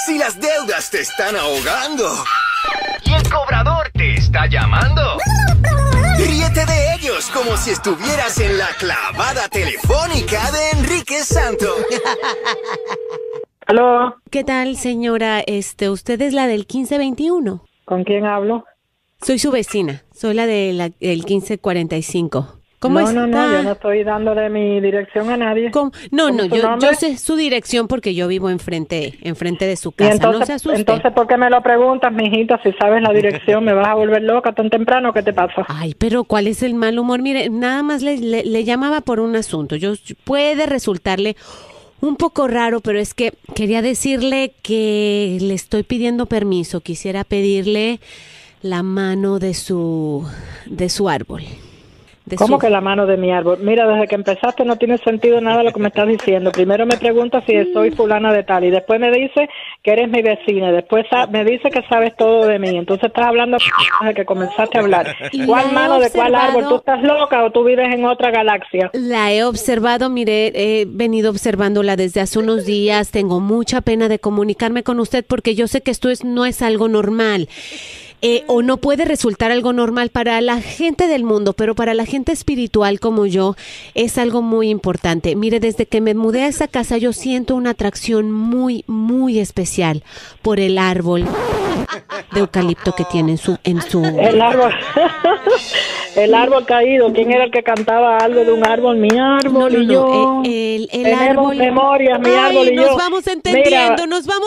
Si las deudas te están ahogando y el cobrador te está llamando, ríete de ellos como si estuvieras en la clavada telefónica de Enrique Santos. ¿Aló? ¿Qué tal, señora? ¿Usted es la del 1521? ¿Con quién hablo? Soy su vecina. Soy la del 1545. ¿Cómo está? No, yo no estoy dándole mi dirección a nadie. ¿Cómo? No, ¿Cómo yo sé su dirección porque yo vivo enfrente de su casa. Entonces, no se asuste. Entonces, ¿por qué me lo preguntas, mijita? Si sabes la dirección, ¿me vas a volver loca tan temprano? ¿Qué te pasa? Ay, pero ¿cuál es el mal humor? Mire, nada más le llamaba por un asunto. Puede resultarle un poco raro, pero es que quería decirle que le estoy pidiendo permiso. Quisiera pedirle la mano de su árbol. ¿Cómo que la mano de mi árbol? Mira, desde que empezaste no tiene sentido nada lo que me estás diciendo. Primero me preguntas si soy fulana de tal y después me dice que eres mi vecina. Después me dice que sabes todo de mí. Entonces estás hablando desde que comenzaste a hablar. ¿Cuál mano de cuál árbol? ¿Tú estás loca o tú vives en otra galaxia? La he observado, mire, he venido observándola desde hace unos días. Tengo mucha pena de comunicarme con usted porque yo sé que esto no es algo normal. O no puede resultar algo normal para la gente del mundo, pero para la gente espiritual como yo es algo muy importante. Mire, desde que me mudé a esa casa yo siento una atracción muy, muy especial por el árbol de eucalipto que tiene en su... El árbol. El árbol caído. ¿Quién era el que cantaba algo de un árbol? Mi árbol y yo. El árbol. Memorias, mi árbol y yo. Nos vamos entendiendo.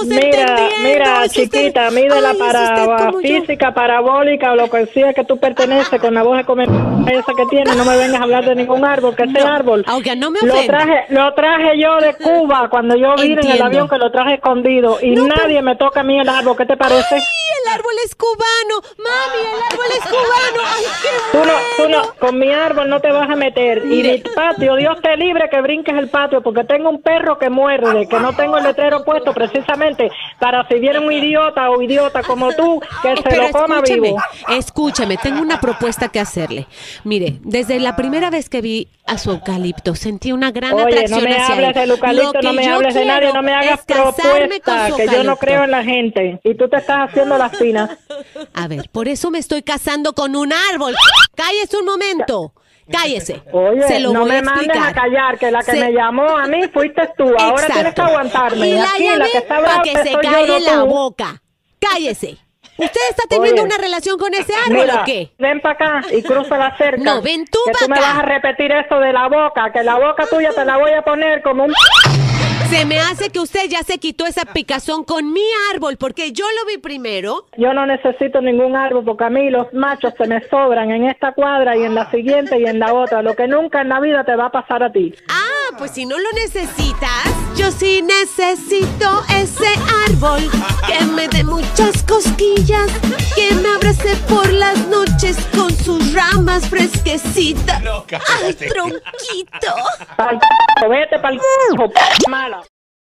Mira, chiquita, mídela para física, parabólica o lo que sea que tú perteneces con la voz de comer esa que tienes. No me vengas a hablar de ningún árbol, que ese árbol. Aunque no me ofenda. Lo traje yo de Cuba cuando yo vine en el avión, que lo traje escondido y nadie me toca a mí el árbol. ¿Qué te parece? ¡Ay, el árbol es cubano! ¡Mami, el árbol es cubano! ¡Ay, qué bueno! Tú no, con mi árbol no te vas a meter. Mire. Y mi patio, Dios te libre que brinques el patio, porque tengo un perro que muerde, que no tengo el letrero puesto precisamente para si viene un idiota o idiota como tú, que se lo coma vivo. Escúchame, tengo una propuesta que hacerle. Mire, desde la primera vez que vi a su eucalipto, sentí una gran atracción hacia él. No me hables del eucalipto, no me hables de nadie, no me hagas propuesta, que yo no creo en la gente. Y tú te estás haciendo las finas. A ver, por eso me estoy casando con un árbol. ¡Cállese un momento! ¡Cállese! Oye, se lo no voy me a mandes explicar. a callar, que la que me llamó a mí fuiste tú. Ahora Exacto. tienes que aguantarme. Y la aquí llamé la que está para brava que se soy yo, calle no la tú. boca. ¡Cállese! ¿Usted está teniendo una relación con ese árbol Mira, o qué? ven para acá y cruza la cerca. No, ven tú que para tú me acá. vas a repetir eso de la boca, que la boca tuya te la voy a poner como un... Se me hace que usted ya se quitó esa picazón con mi árbol, porque yo lo vi primero. Yo no necesito ningún árbol, porque a mí los machos se me sobran en esta cuadra y en la siguiente y en la otra. Lo que nunca en la vida te va a pasar a ti. Ah, pues si no lo necesitas, yo sí necesito ese árbol que me dé muchas cosquillas, que me abrace por las noches con sus ramas fresquecitas. ¡Ay, tronquito! Vete pa'l mala.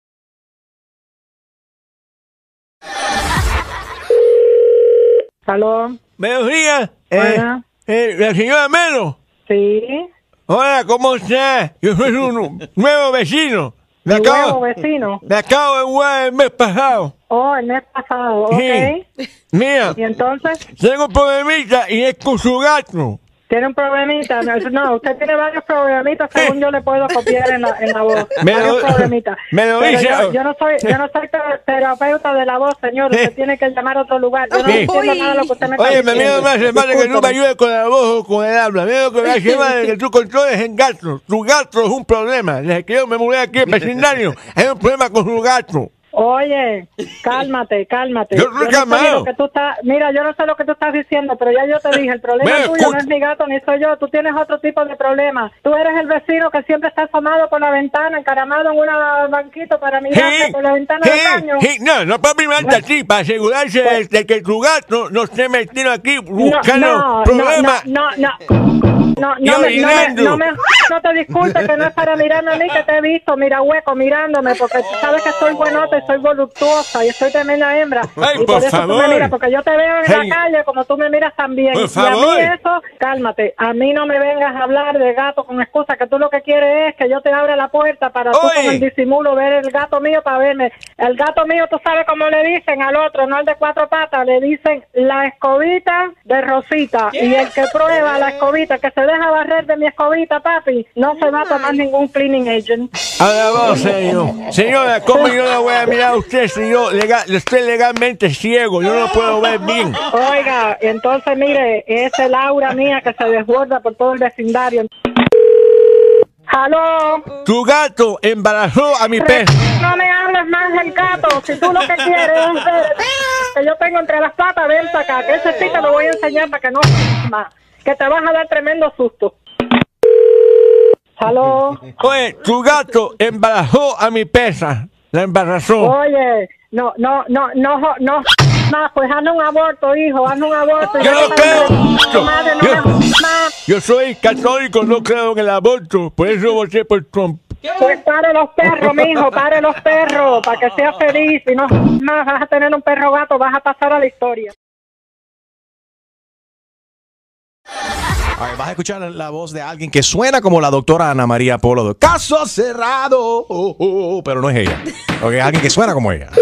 ¿Aló? Buenos días. Hola. La señora Melo. Sí. Hola, ¿cómo está? Yo soy un nuevo vecino. Nuevo vecino. Me acabo de mudar el mes pasado. Oh, el mes pasado, ok. Sí. Mira, ¿Y entonces? tengo un problemita y es con su gato. ¿Tiene un problemita? No, usted tiene varios problemitas, según yo le puedo copiar en la voz. Varios problemitas. Me lo Pero dice. yo no soy terapeuta de la voz, señor. Usted tiene que llamar a otro lugar. Yo no entiendo nada de lo que usted me está Oye, diciendo. me no hace falta que tú me ayudes con la voz o con el habla. Mira que me hace falta que tú controles en gato. Tu gato es un problema. Desde que yo me mudé aquí al vecindario, hay un problema con su gato. Oye, cálmate. Yo estoy calmado. Mira, yo no sé lo que tú estás diciendo, pero ya yo te dije, el problema tuyo no es mi gato ni soy yo, tú tienes otro tipo de problema. Tú eres el vecino que siempre está asomado por la ventana, encaramado en una banquita para mirarte por la ventana del baño. No para mirarte así, para asegurarse de que tu gato no esté metido aquí buscando problemas. No. y orinando. No te disculpes, que no es para mirarme a mí, que te he visto, mira hueco, mirándome, porque tú sabes que soy buenota y soy voluptuosa y soy tremenda hembra. Ay, y por eso favor. tú me miras, porque yo te veo en la calle como tú me miras también. Por y favor. a mí eso, cálmate, a mí no me vengas a hablar de gato con excusa, que tú lo que quieres es que yo te abra la puerta para tú con el disimulo ver el gato mío para verme. El gato mío, tú sabes cómo le dicen al otro, no el de 4 patas, le dicen la escobita de Rosita. Y el que prueba la escobita, que se deja barrer de mi escobita, papi, no se va a tomar ningún cleaning agent. Ahora vamos, señor. Señora, ¿cómo yo la voy a mirar a usted si yo estoy legalmente ciego? Yo no puedo ver bien. Oiga, entonces mire, es el aura mía que se desborda por todo el vecindario. ¡Aló! Tu gato embarazó a mi perro. No me hables más del gato. Si tú lo que quieres es ver que yo tengo entre las patas, ven para acá, que ese sí te lo voy a enseñar para que no más, que te vas a dar tremendo susto. ¿Aló? Oye, tu gato embarazó a mi perra. La embarazó. Oye, no, pues hazle un aborto, hijo, hazle un aborto. Yo no creo. Madre, no me más. Yo soy católico, no creo en el aborto. Por eso voté por Trump. Pues pare los perros, mijo, pare los perros, para que seas feliz. Si no más vas a tener un perro gato, vas a pasar a la historia. A ver, vas a escuchar la voz de alguien que suena como la doctora Ana María Polo. Caso cerrado. Pero no es ella. Okay, alguien que suena como ella.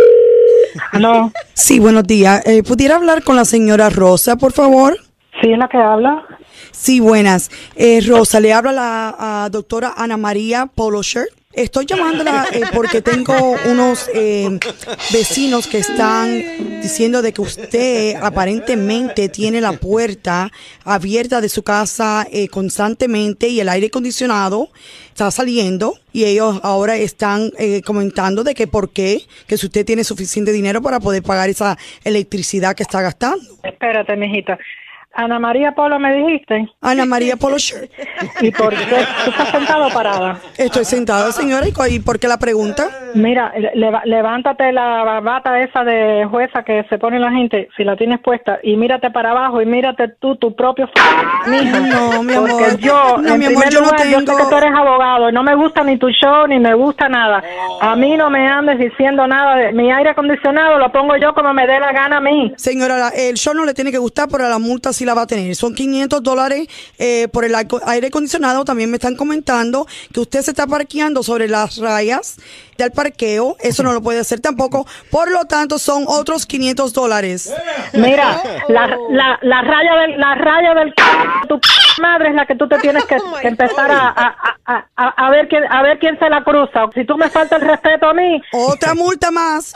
¿Aló? Sí, buenos días. ¿Pudiera hablar con la señora Rosa, por favor? ¿Sí es la que habla? Sí, buenas. Rosa, le habla la doctora Ana María Polosher. Estoy llamándola porque tengo unos vecinos que están diciendo de que usted aparentemente tiene la puerta abierta de su casa constantemente y el aire acondicionado está saliendo y ellos ahora están comentando de que por qué, que si usted tiene suficiente dinero para poder pagar esa electricidad que está gastando. Espérate, mijita. Ana María Polo, ¿me dijiste? Ana María Polosher. ¿Y por qué? ¿Tú estás sentada o parada? Estoy sentada, señora. ¿Y por qué la pregunta? Mira, levántate la bata esa de jueza que se pone la gente, si la tienes puesta, y mírate para abajo y mírate tú, tu propio mija. No, mi amor. Porque yo, no, en mi amor, primer yo lugar, no tengo... yo sé que tú eres abogado y no me gusta ni tu show, ni me gusta nada. A mí no me andes diciendo nada. Mi aire acondicionado lo pongo yo como me dé la gana a mí. Señora, el show no le tiene que gustar, pero la multa sí la va a tener. Son $500 por el aire acondicionado. También me están comentando que usted se está parqueando sobre las rayas del parqueo. Eso no lo puede hacer tampoco. Por lo tanto, son otros $500. Mira, la raya del tu madre es la que tú te tienes que empezar a ver quién se la cruza. Si tú me faltas el respeto a mí. Otra multa más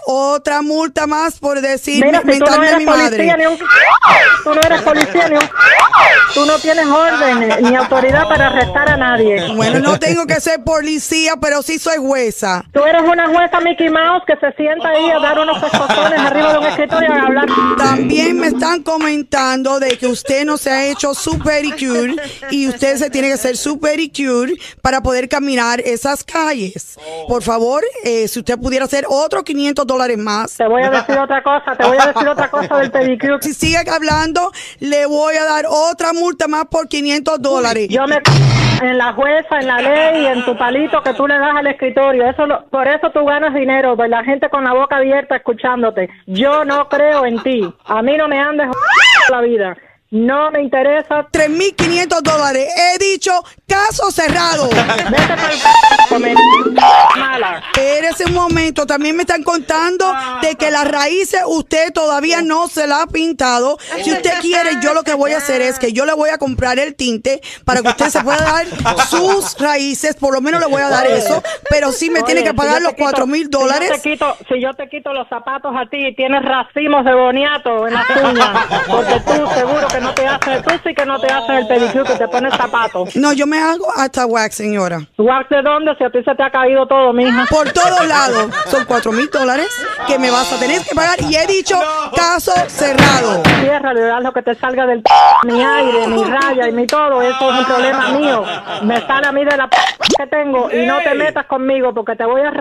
por decir Mira, si tú no eres mi madre. policía ni un tú no eres policía ni un tú no tienes orden ni autoridad para arrestar a nadie. Bueno, no tengo que ser policía, pero sí soy jueza. Tú eres una jueza Mickey Mouse que se sienta ahí a dar unos pescozones arriba de un escritorio y a hablar. También me están comentando de que usted no se ha hecho su pedicure y usted se tiene que hacer su pedicure para poder caminar esas calles. Por favor, si usted pudiera hacer otros $500 más. Te voy a decir otra cosa del pedicure. Si sigue hablando, le voy a dar otra multa más por $500. Yo me en la jueza, en la ley y en tu palito que tú le das al escritorio. Por eso tú ganas dinero, pues la gente con la boca abierta escuchándote. Yo no creo en ti. A mí no me andes la vida. No me interesa. $3,500. He dicho caso cerrado. Vete para el mala. Espérese un momento. También me están contando de que las raíces usted todavía no se la ha pintado. Si usted quiere, yo lo que voy a hacer es que yo le voy a comprar el tinte para que usted se pueda dar sus raíces. Por lo menos le voy a dar eso. Pero sí me tiene que pagar los $4,000. Si yo te quito los zapatos a ti y tienes racimos de boniato en las uñas, porque tú seguro que no te haces, tú sí que no te haces el pedicure, que te pones zapatos. No, yo me hago hasta wax, señora. ¿Wax de dónde? Si a ti se te ha caído todo, mija. Por todos lados. Son $4,000 que me vas a tener que pagar y he dicho caso cerrado. Ciérrale, haz lo que te salga del mi aire, mi raya y mi todo. Eso es un problema mío. Me sale a mí de la que tengo y no te metas conmigo porque te voy a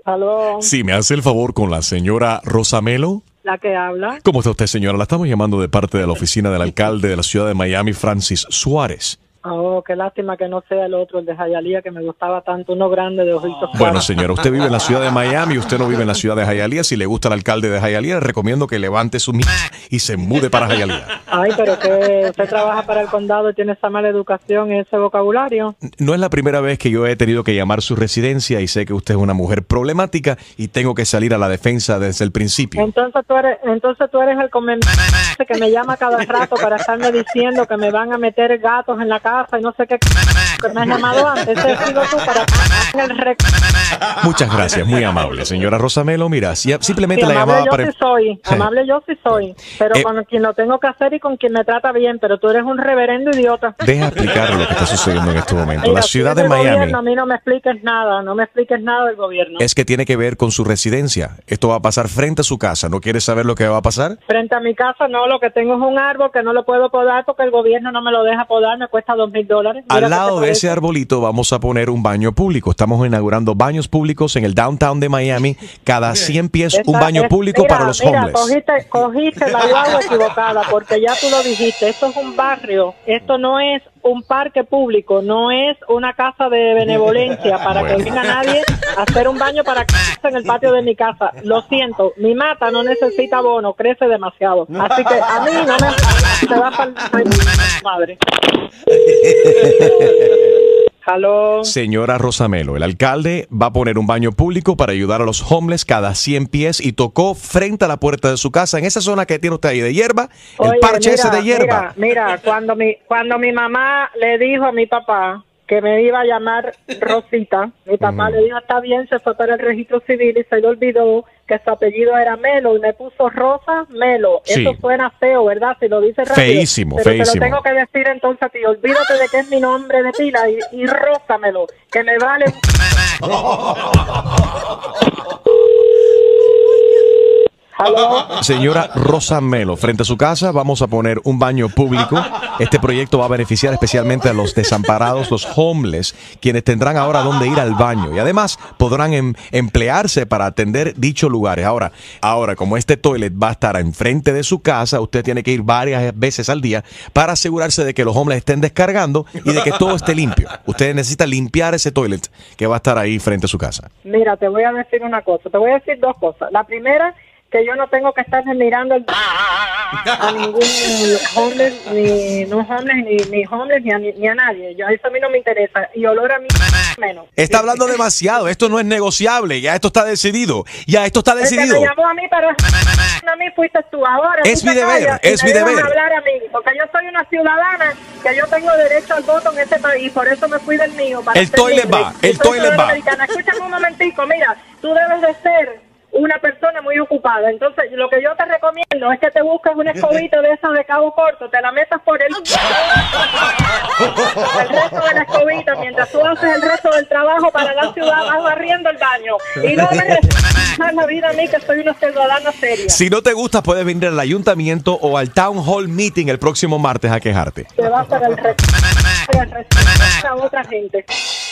Aló, Sí, me hace el favor con la señora Rosamelo. la que habla. ¿Cómo está usted, señora? La estamos llamando de parte de la oficina del alcalde de la ciudad de Miami, Francis Suárez. Oh, qué lástima que no sea el otro, el de Hialeah, que me gustaba tanto, uno grande de ojitos Bueno, claros. señora, usted vive en la ciudad de Miami, usted no vive en la ciudad de Hialeah. Si le gusta el alcalde de Hialeah, le recomiendo que levante su y se mude para Hialeah. Ay, pero que usted trabaja para el condado y tiene esa mala educación y ese vocabulario. No es la primera vez que yo he tenido que llamar su residencia y sé que usted es una mujer problemática y tengo que salir a la defensa desde el principio. Entonces tú eres el que me llama cada rato para estarme diciendo que me van a meter gatos en la casa y no sé qué que me has llamado antes. Ese has sido tú para Muchas gracias, muy amable. Señora Rosamelo, mira, simplemente Sí, la amable llamaba yo para... sí soy, amable yo sí soy, pero con quien lo tengo que hacer y con quien me trata bien, pero tú eres un reverendo idiota. Deja explicar lo que está sucediendo en este momento. Mira, La ciudad si es de del Miami gobierno, a mí no me expliques nada, no me expliques nada del gobierno. es que tiene que ver con su residencia. Esto va a pasar frente a su casa. ¿No quieres saber lo que va a pasar? Frente a mi casa no, lo que tengo es un árbol que no lo puedo podar porque el gobierno no me lo deja podar, me cuesta $2,000. Al lado de ese arbolito vamos a poner un baño público. Estamos inaugurando baños públicos en el downtown de Miami. Cada 100 pies un baño público para los homeless. Cogiste la guagua equivocada porque ya tú lo dijiste, esto es un barrio, esto no es un parque público, no es una casa de benevolencia para que venga nadie a hacer un baño para que en el patio de mi casa. Lo siento, mi mata no necesita abono, crece demasiado. Así que a mí no me se va para madre. Aló. Señora Rosamelo, el alcalde va a poner un baño público para ayudar a los homeless cada 100 pies y tocó frente a la puerta de su casa, en esa zona que tiene usted ahí de hierba, el Oye, parche ese de hierba. Mira, cuando mi mamá le dijo a mi papá que me iba a llamar Rosita, mi papá le dijo, está bien, se fue para el registro civil y se le olvidó que su apellido era Melo y me puso Rosa Melo. Sí. Eso suena feo, ¿verdad? Si lo dice rápido. Feísimo, pero feísimo. te lo tengo que decir entonces a ti. Olvídate de que es mi nombre de pila y Rosa Melo, que me vale. ¿Aló? Señora Rosamelo, frente a su casa vamos a poner un baño público. Este proyecto va a beneficiar especialmente a los desamparados, los homeless, quienes tendrán ahora dónde ir al baño y además podrán emplearse para atender dichos lugares. Ahora, como este toilet va a estar enfrente de su casa, usted tiene que ir varias veces al día para asegurarse de que los homeless estén descargando y de que todo esté limpio. Usted necesita limpiar ese toilet que va a estar ahí frente a su casa. Mira, te voy a decir una cosa, te voy a decir dos cosas. La primera, que yo no tengo que estar mirando a ningún homeless, ni homeless, ni a nadie. Eso a mí no me interesa. Y olor a mí menos. Está hablando demasiado. Esto no es negociable. Ya esto está decidido. Ya esto está El decidido. que me llamó a mí, pero a mí fuiste tú. Ahora Es tú te mi deber, callas es y mi me dejas deber. hablar a mí, porque yo soy una ciudadana, que yo tengo derecho al voto en este país. Por eso me fui del mío. Para El ser toilet libre. va, el Soy toilet ciudadana va. americana. Escúchame un momentico. Mira, tú debes de ser una persona muy ocupada. Entonces, lo que yo te recomiendo es que te busques una escobita de esas de cabo corto, te la metas por el resto de la escobita, mientras tú haces el resto del trabajo para la ciudad, vas barriendo el baño. Y no me des la vida a mí, que soy una ciudadana seria. Si no te gusta, puedes venir al ayuntamiento o al Town Hall Meeting el próximo martes a quejarte. Te vas para el resto a otra gente.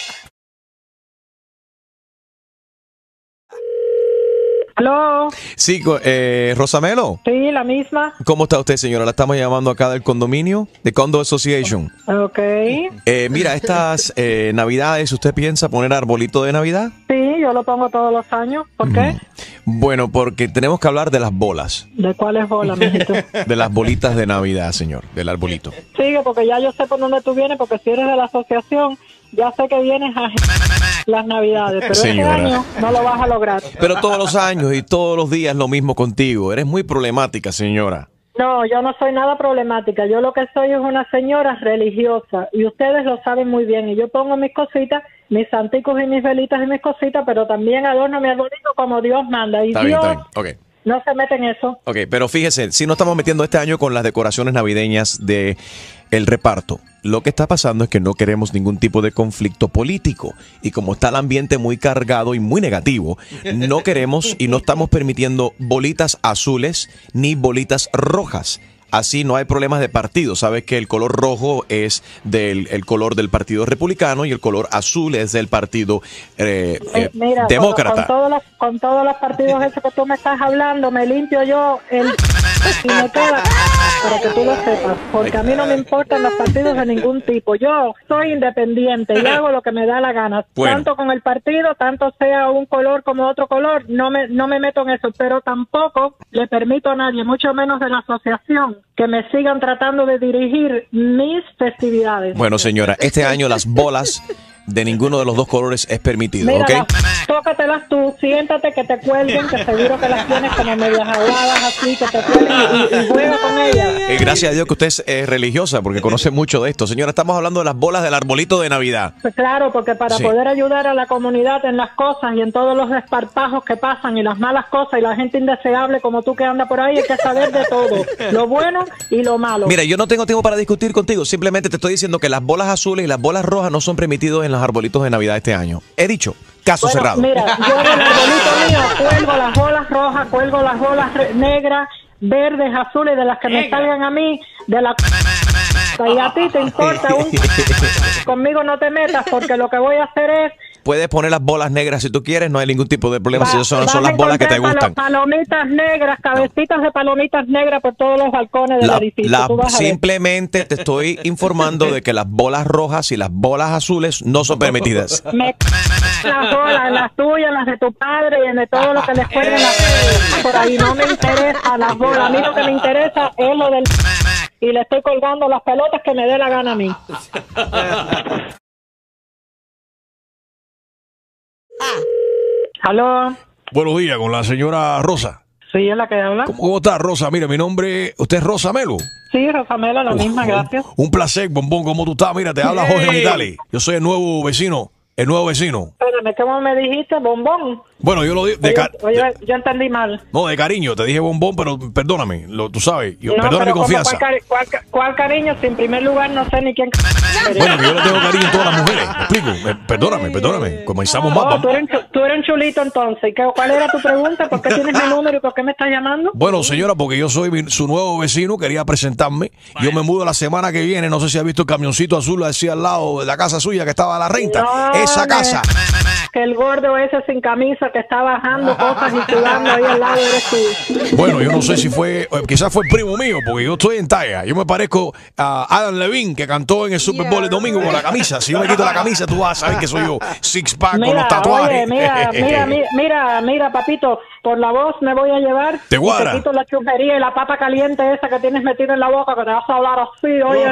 ¿Aló? Sí, Rosamelo. Sí, la misma. ¿Cómo está usted, señora? La estamos llamando acá del condominio, de Condo Association. Ok. Mira, estas Navidades, ¿usted piensa poner arbolito de Navidad? Sí, yo lo pongo todos los años. ¿Por qué? Bueno, porque tenemos que hablar de las bolas. ¿De cuáles bolas, mijito? De las bolitas de Navidad, señor, del arbolito. Sigue, porque ya yo sé por dónde tú vienes, porque si eres de la asociación, ya sé que vienes a las Navidades, pero Señora. este año no lo vas a lograr. Pero todos los años y todos los días lo mismo contigo. Eres muy problemática, señora. No, yo no soy nada problemática. Yo lo que soy es una señora religiosa y ustedes lo saben muy bien. Y yo pongo mis cositas, mis santicos y mis velitas y mis cositas, pero también adorno mi arbolito como Dios manda. Y Está Dios bien, está bien. Ok. no se mete en eso. Ok, pero fíjese, si no estamos metiendo este año con las decoraciones navideñas de el reparto. Lo que está pasando es que no queremos ningún tipo de conflicto político y como está el ambiente muy cargado y muy negativo, no queremos y no estamos permitiendo bolitas azules ni bolitas rojas. así no hay problemas de partido. Sabes que el color rojo es el color del Partido Republicano y el color azul es del Partido Mira, Demócrata. Con todos los partidos esos que tú me estás hablando, me limpio yo y me queda para que tú lo sepas, porque a mí no me importan los partidos de ningún tipo. Yo soy independiente y hago lo que me da la gana, tanto con el partido, tanto sea un color como otro color, no me meto en eso, pero tampoco le permito a nadie, mucho menos de la asociación, que me sigan tratando de dirigir mis festividades. Bueno, señora, este año las bolas de ninguno de los dos colores es permitido, Mira, ¿ok? Tócatelas tú, siéntate que te cuelguen, que seguro que las tienes como medias aguadas así, que te cuelguen y juega con ellas. Gracias a Dios que usted es religiosa porque conoce mucho de esto. Señora, estamos hablando de las bolas del arbolito de Navidad. Pues claro, porque para poder ayudar a la comunidad en las cosas y en todos los desparpajos que pasan y las malas cosas y la gente indeseable como tú que anda por ahí, hay que saber de todo, lo bueno y lo malo. Mira, yo no tengo tiempo para discutir contigo, simplemente te estoy diciendo que las bolas azules y las bolas rojas no son permitidos en los arbolitos de Navidad este año. He dicho, caso cerrado. Mira, yo en el arbolito mío cuelgo las bolas rojas, cuelgo las bolas negras, verdes, azules, de las que me salgan a mí, de la... Y a ti te importa conmigo no te metas, porque lo que voy a hacer es... Puedes poner las bolas negras si tú quieres, no hay ningún tipo de problema si son las bolas que te gustan. Palomitas negras, cabecitas de palomitas negras por todos los balcones del edificio. Simplemente te estoy informando de que las bolas rojas y las bolas azules no son permitidas. Las bolas, las tuyas, las de tu padre y de todo lo que les cuelguen por ahí. No me interesa las bolas. A mí lo que me interesa es lo del... Y le estoy colgando las pelotas que me dé la gana a mí. ¿Aló? Buenos días, con la señora Rosa. Sí, es la que habla. ¿Cómo está, Rosa? Mira, mi nombre... ¿Usted es Rosa Melo? Sí, Rosamela, la misma, gracias. Un placer, bombón, ¿cómo tú estás? Mira, te habla Jorge Vitali. Yo soy el nuevo vecino. Espérame, ¿cómo me dijiste? ¿Bombón? Bueno, yo lo digo yo entendí mal. No, de cariño, te dije bombón, pero perdóname, tú sabes, perdona mi confianza. ¿Cuál cariño? Si en primer lugar no sé ni quién... Bueno, que yo le tengo cariño a todas las mujeres, ¿me explico? Perdóname, comenzamos más. Tú eres un chulito entonces. ¿Cuál era tu pregunta? ¿Por qué tienes mi número y por qué me estás llamando? Bueno, señora, porque yo soy su nuevo vecino, quería presentarme. Yo me mudo la semana que viene, no sé si ha visto el camioncito azul así al lado de la casa suya que estaba a la renta. No, esa casa. Que el gordo ese sin camisa que está bajando cosas y sudando ahí al lado eres tú. Bueno, yo no sé si quizás fue el primo mío, porque yo estoy en talla. Yo me parezco a Adam Levine, que cantó en el Super Bowl el domingo con la camisa. Si yo me quito la camisa, tú vas a saber que soy yo. Six pack con los tatuajes. Oye, mira, papito, por la voz me voy a llevar. Te guarda. Te quito la chusmería y la papa caliente esa que tienes metida en la boca, que te vas a hablar así. Oye,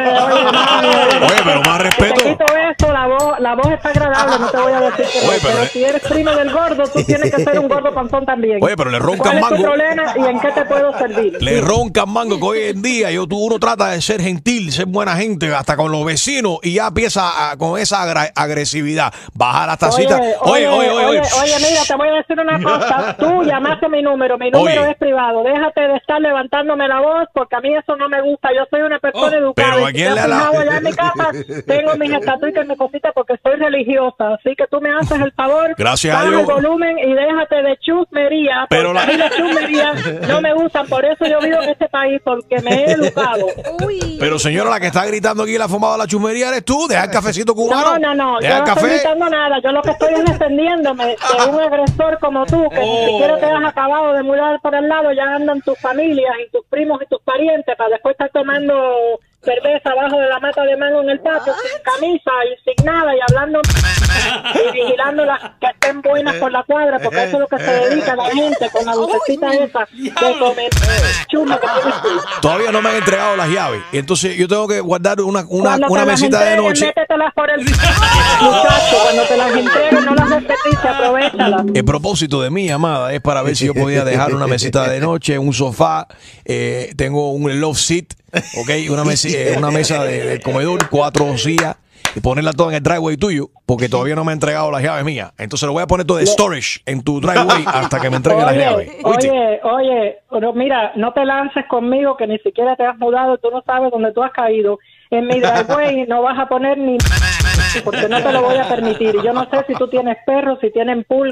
pero más respeto. Te quito eso, la voz está agradable, no te voy a decir que no. Pero si eres primo del gordo, tú tienes que ser un gordo panzón también. Oye, pero le roncan ¿Cuál mango? es tu problema y en qué te puedo servir? Le roncan mango, que hoy en día uno trata de ser gentil, ser buena gente, hasta con los vecinos, y ya empieza con esa agresividad. Baja las tacitas. Oye, mira, te voy a decir una cosa. Tú llamaste mi número es privado. Déjate de estar levantándome la voz, porque a mí eso no me gusta. Yo soy una persona educada. Pero ¿a quién le ha allá en mi casa tengo mis estatuitas y mis cositas porque soy religiosa. Así que tú me haces el favor. Gracias a Baja Dios. el volumen y déjate de chusmería. Pero a mí las chusmerías no me gustan. Por eso yo vivo en este país, porque me he educado. Pero señora, la que está gritando aquí la fumada de la chumería eres tú. Deja el cafecito cubano. No. Yo no estoy gritando nada. Yo lo que estoy es defendiéndome de un agresor como tú, que ni siquiera te has acabado de mudar por el lado, ya andan tus familias y tus primos y tus parientes para después estar tomando cerveza abajo de la mata de mango en el patio, sin camisa y sin nada, y hablando y vigilando las que estén buenas por la cuadra, porque eso es lo que se dedica la gente con la lucecita esa de comer chuma que tienes tú. Todavía no me han entregado las llaves, y entonces yo tengo que guardar una mesita de noche. Métetelas por el muchacho, cuando te las entreguen no las desperdicias, aprovéchalas. El propósito de mi llamada es para ver si yo podía dejar una mesita de noche, un sofá, tengo un love seat, okay, una mesa de comedor, 4 sillas, y ponerla toda en el driveway tuyo, porque todavía no me ha entregado las llaves mías. Entonces lo voy a poner todo de storage en tu driveway hasta que me entreguen las llaves. Oye, mira, no te lances conmigo, que ni siquiera te has mudado, tú no sabes dónde tú has caído. En mi driveway no vas a poner ni... porque no te lo voy a permitir. Y yo no sé si tú tienes perros, si tienen pulgas,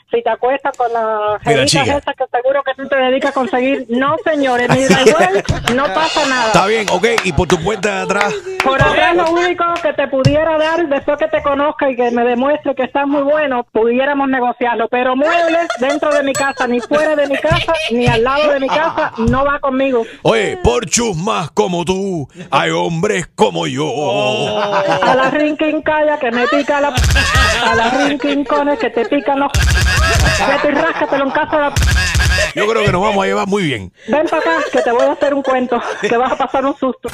si te acuestas con las Mira, jeritas chica. esas que seguro que tú te dedicas a conseguir. No, señores, ni da igual, no pasa nada. Está bien, ok. Y por tu puerta de atrás. Por atrás lo único que te pudiera dar, después que te conozca y que me demuestre que estás muy bueno, pudiéramos negociarlo. Pero muebles dentro de mi casa, ni fuera de mi casa, ni al lado de mi casa, no va conmigo. Oye, por chusmas como tú, hay hombres como yo. A la rinquincaya que me pica la... A la rinquincones que te pican los... Vete y ráscatelo en casa de la... Yo creo que nos vamos a llevar muy bien. Ven para acá, que te voy a hacer un cuento, que vas a pasar un susto.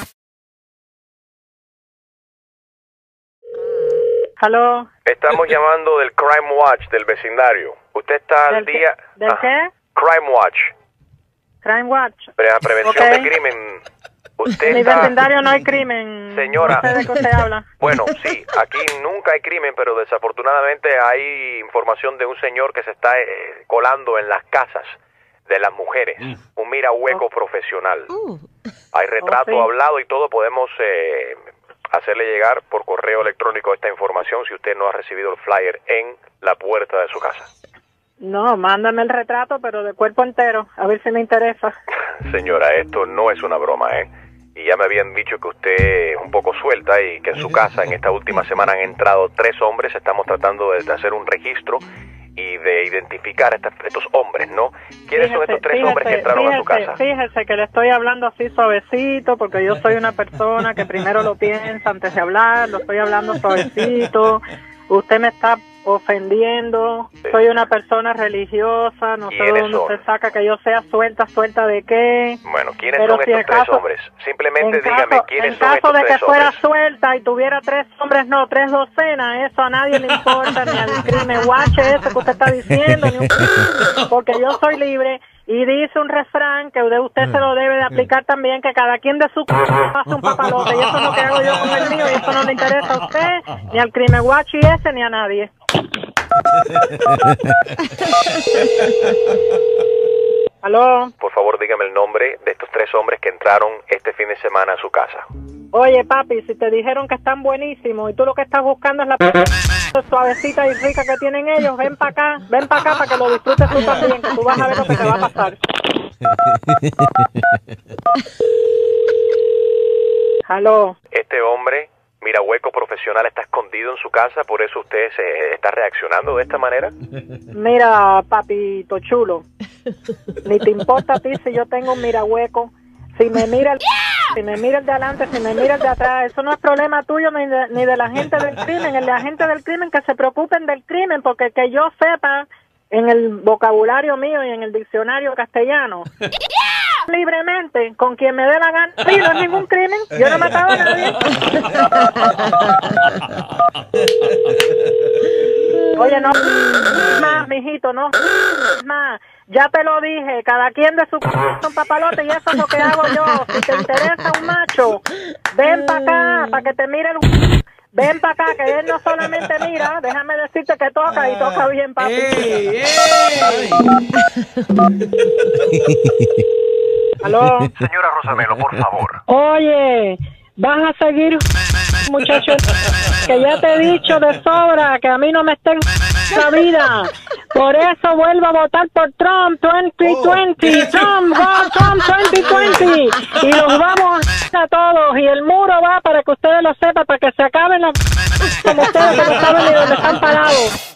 ¿Aló? Estamos llamando del Crime Watch del vecindario. ¿Usted está al día? ¿Del Ajá. qué? Crime Watch. Crime Watch. Prevención Ok. de crimen. Usted En mi está... vecindario no hay crimen. Señora. No sé de qué usted habla. Bueno, sí, aquí nunca hay crimen, pero desafortunadamente hay información de un señor que se está colando en las casas de las mujeres. Un mira hueco profesional. Hay retrato sí. hablado y todo. Podemos hacerle llegar por correo electrónico esta información si usted no ha recibido el flyer en la puerta de su casa. No, mándame el retrato, pero de cuerpo entero, a ver si me interesa. Señora, esto no es una broma, ¿eh? Y ya me habían dicho que usted es un poco suelta y que en su casa en esta última semana han entrado 3 hombres. Estamos tratando de hacer un registro y de identificar estos hombres, ¿no? ¿Quiénes son estos 3 hombres que entraron a su casa? Fíjese que le estoy hablando así suavecito, porque yo soy una persona que primero lo piensa antes de hablar, lo estoy hablando suavecito. Usted me está ofendiendo, soy una persona religiosa, no sé de ¿Quiénes dónde son? usted saca que yo sea suelta de qué. Bueno, ¿quiénes Pero son si estos en 3 caso- hombres? Simplemente En dígame caso, quiénes en son caso estos de que 3 fuera hombres. suelta y tuviera 3 hombres, no, 3 docenas, eso a nadie le importa, ni al crimen guache ese que usted está diciendo, ni un... porque yo soy libre. Y dice un refrán que de usted se lo debe de aplicar también, que cada quien de su hace un papalote. Y eso es lo que hago yo con el mío, y eso no le interesa a usted, ni al crimen guachi ese, ni a nadie. ¿Aló? Por favor, dígame el nombre de estos 3 hombres que entraron este fin de semana a su casa. Oye, papi, si te dijeron que están buenísimos y tú lo que estás buscando es la suavecita y rica que tienen ellos, ven para acá para que lo disfrutes tú también, que tú vas a ver lo que te va a pasar. ¿Aló? Este hombre, mira hueco profesional, está escondido en su casa, por eso usted se está reaccionando de esta manera. Mira, papito chulo, ni te importa a ti si yo tengo un mirahueco, si me mira el de adelante, si me mira el de atrás, eso no es problema tuyo ni de la gente del crimen. El de la gente del crimen que se preocupen del crimen, porque que yo sepa, en el vocabulario mío y en el diccionario castellano, libremente, con quien me dé la gana, sí, no es ningún crimen, yo no he matado a nadie. Oye, no más, mijito, no más. Ya te lo dije, cada quien de su un papalote, y eso es lo que hago yo. Si te interesa un macho, ven para acá, para que te mire el... Ven para acá, que él no solamente mira, déjame decirte que toca y toca bien, papi. ¿Aló? Señora Rosamelo, por favor. Oye, vas a seguir, muchacho, que ya te he dicho de sobra que a mí no me está en la vida. Por eso vuelvo a votar por Trump 2020. Trump 2020. Y los vamos a todos. Y el muro va para que ustedes lo sepan, para que se acaben los... como ustedes que no saben ni dónde están parados.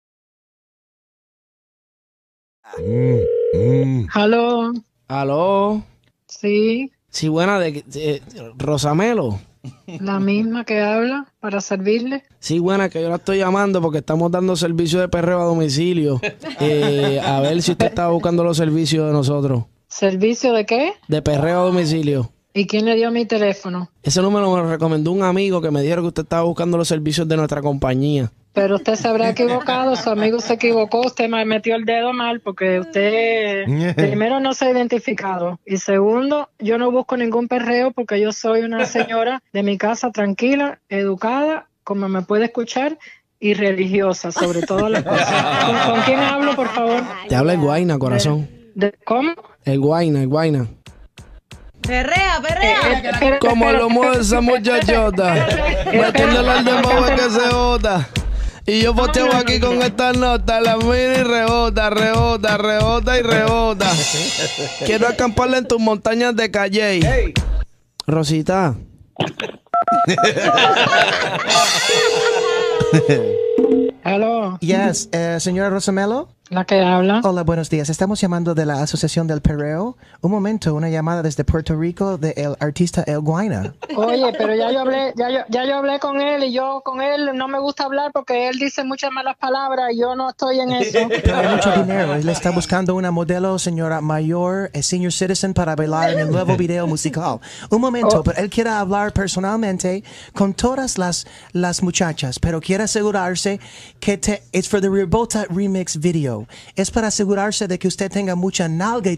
Aló, Aló. sí, Sí, buena, Rosamelo. la misma que habla para servirle. Sí, buena, que yo la estoy llamando porque estamos dando servicio de perreo a domicilio. A ver si usted está buscando los servicios de nosotros. ¿Servicio de qué? De perreo a domicilio. ¿Y quién le dio mi teléfono? Ese número me lo recomendó un amigo que me dijeron que usted estaba buscando los servicios de nuestra compañía. Pero usted se habrá equivocado, su amigo se equivocó, usted me metió el dedo mal porque usted primero no se ha identificado y segundo, yo no busco ningún perreo porque yo soy una señora de mi casa tranquila, educada, como me puede escuchar, y religiosa sobre todas las cosas. ¿Con quién hablo, por favor? Te habla el Guayna, corazón. ¿Cómo? El Guayna. Perrea, perrea. Como lo mueve esa muchachota, metiéndole al dembow que se bota. Y yo posteo aquí con estas notas, la miro y rebota, rebota, rebota y rebota. Quiero acamparla en tus montañas de Calle. Hey. Rosita. Hello. Yes, señora Rosamelo. ¿La que habla? Hola, buenos días. Estamos llamando de la Asociación del Perreo. Un momento, una llamada desde Puerto Rico del artista El Guayna. Oye, pero ya yo hablé con él y yo con él no me gusta hablar porque él dice muchas malas palabras y yo no estoy en eso. Pero hay mucho dinero. Él está buscando una modelo, señora mayor, senior citizen para bailar en el nuevo video musical. Un momento, pero él quiere hablar personalmente con todas las muchachas, pero quiere asegurarse que es for the Rebota Remix video. Es para asegurarse de que usted tenga mucha nalga.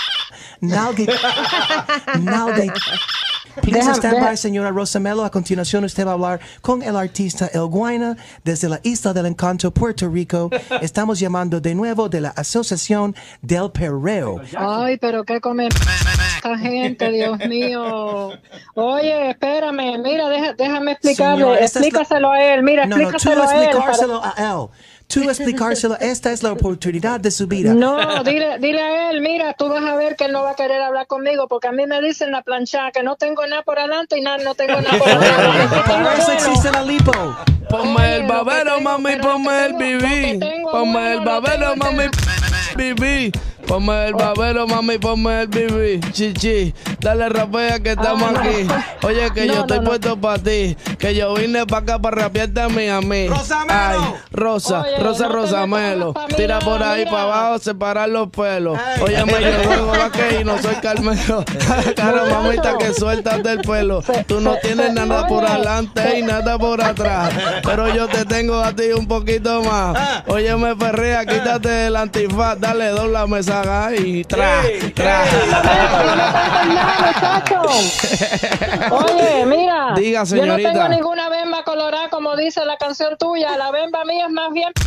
Please stand by, señora Rosamelo. A continuación usted va a hablar con el artista El Guayna desde la Isla del Encanto, Puerto Rico. Estamos llamando de nuevo de la Asociación del Perreo. Ay, pero qué come esta gente, Dios mío. Oye, espérame, mira, déjame explicarle. Señora, explícaselo a él, mira, explícaselo a él. Explicárselo a él. Tú explicárselo, esta es la oportunidad de su vida. No, dile a él, mira, tú vas a ver que él no va a querer hablar conmigo, porque a mí me dicen la plancha que no tengo nada por adelante y no tengo nada por atrás. Para eso existe la lipo. Ponme el babero, mami, ponme el bibí. Ponme el babero, mami, bibí. Ponme el babero, mami, ponme el bibí. Chichi, dale rapea que estamos aquí. Oye, que yo estoy puesto para ti. Que yo vine para acá para rapearte a mí. Ay, Rosamelo. Tira por ahí para abajo, separar los pelos. Oye, me juego vaque y no soy Carmelo. Cara, mamita, que suéltate el pelo. Tú no tienes nada por adelante y nada por atrás. Pero yo te tengo a ti un poquito más. Oye, me perrea, quítate el antifaz. Dale, dobla mesa y tra. Oye, mira, diga, señorita. Yo no tengo ninguna bemba colorada como dice la canción tuya. La bemba mía es más bien.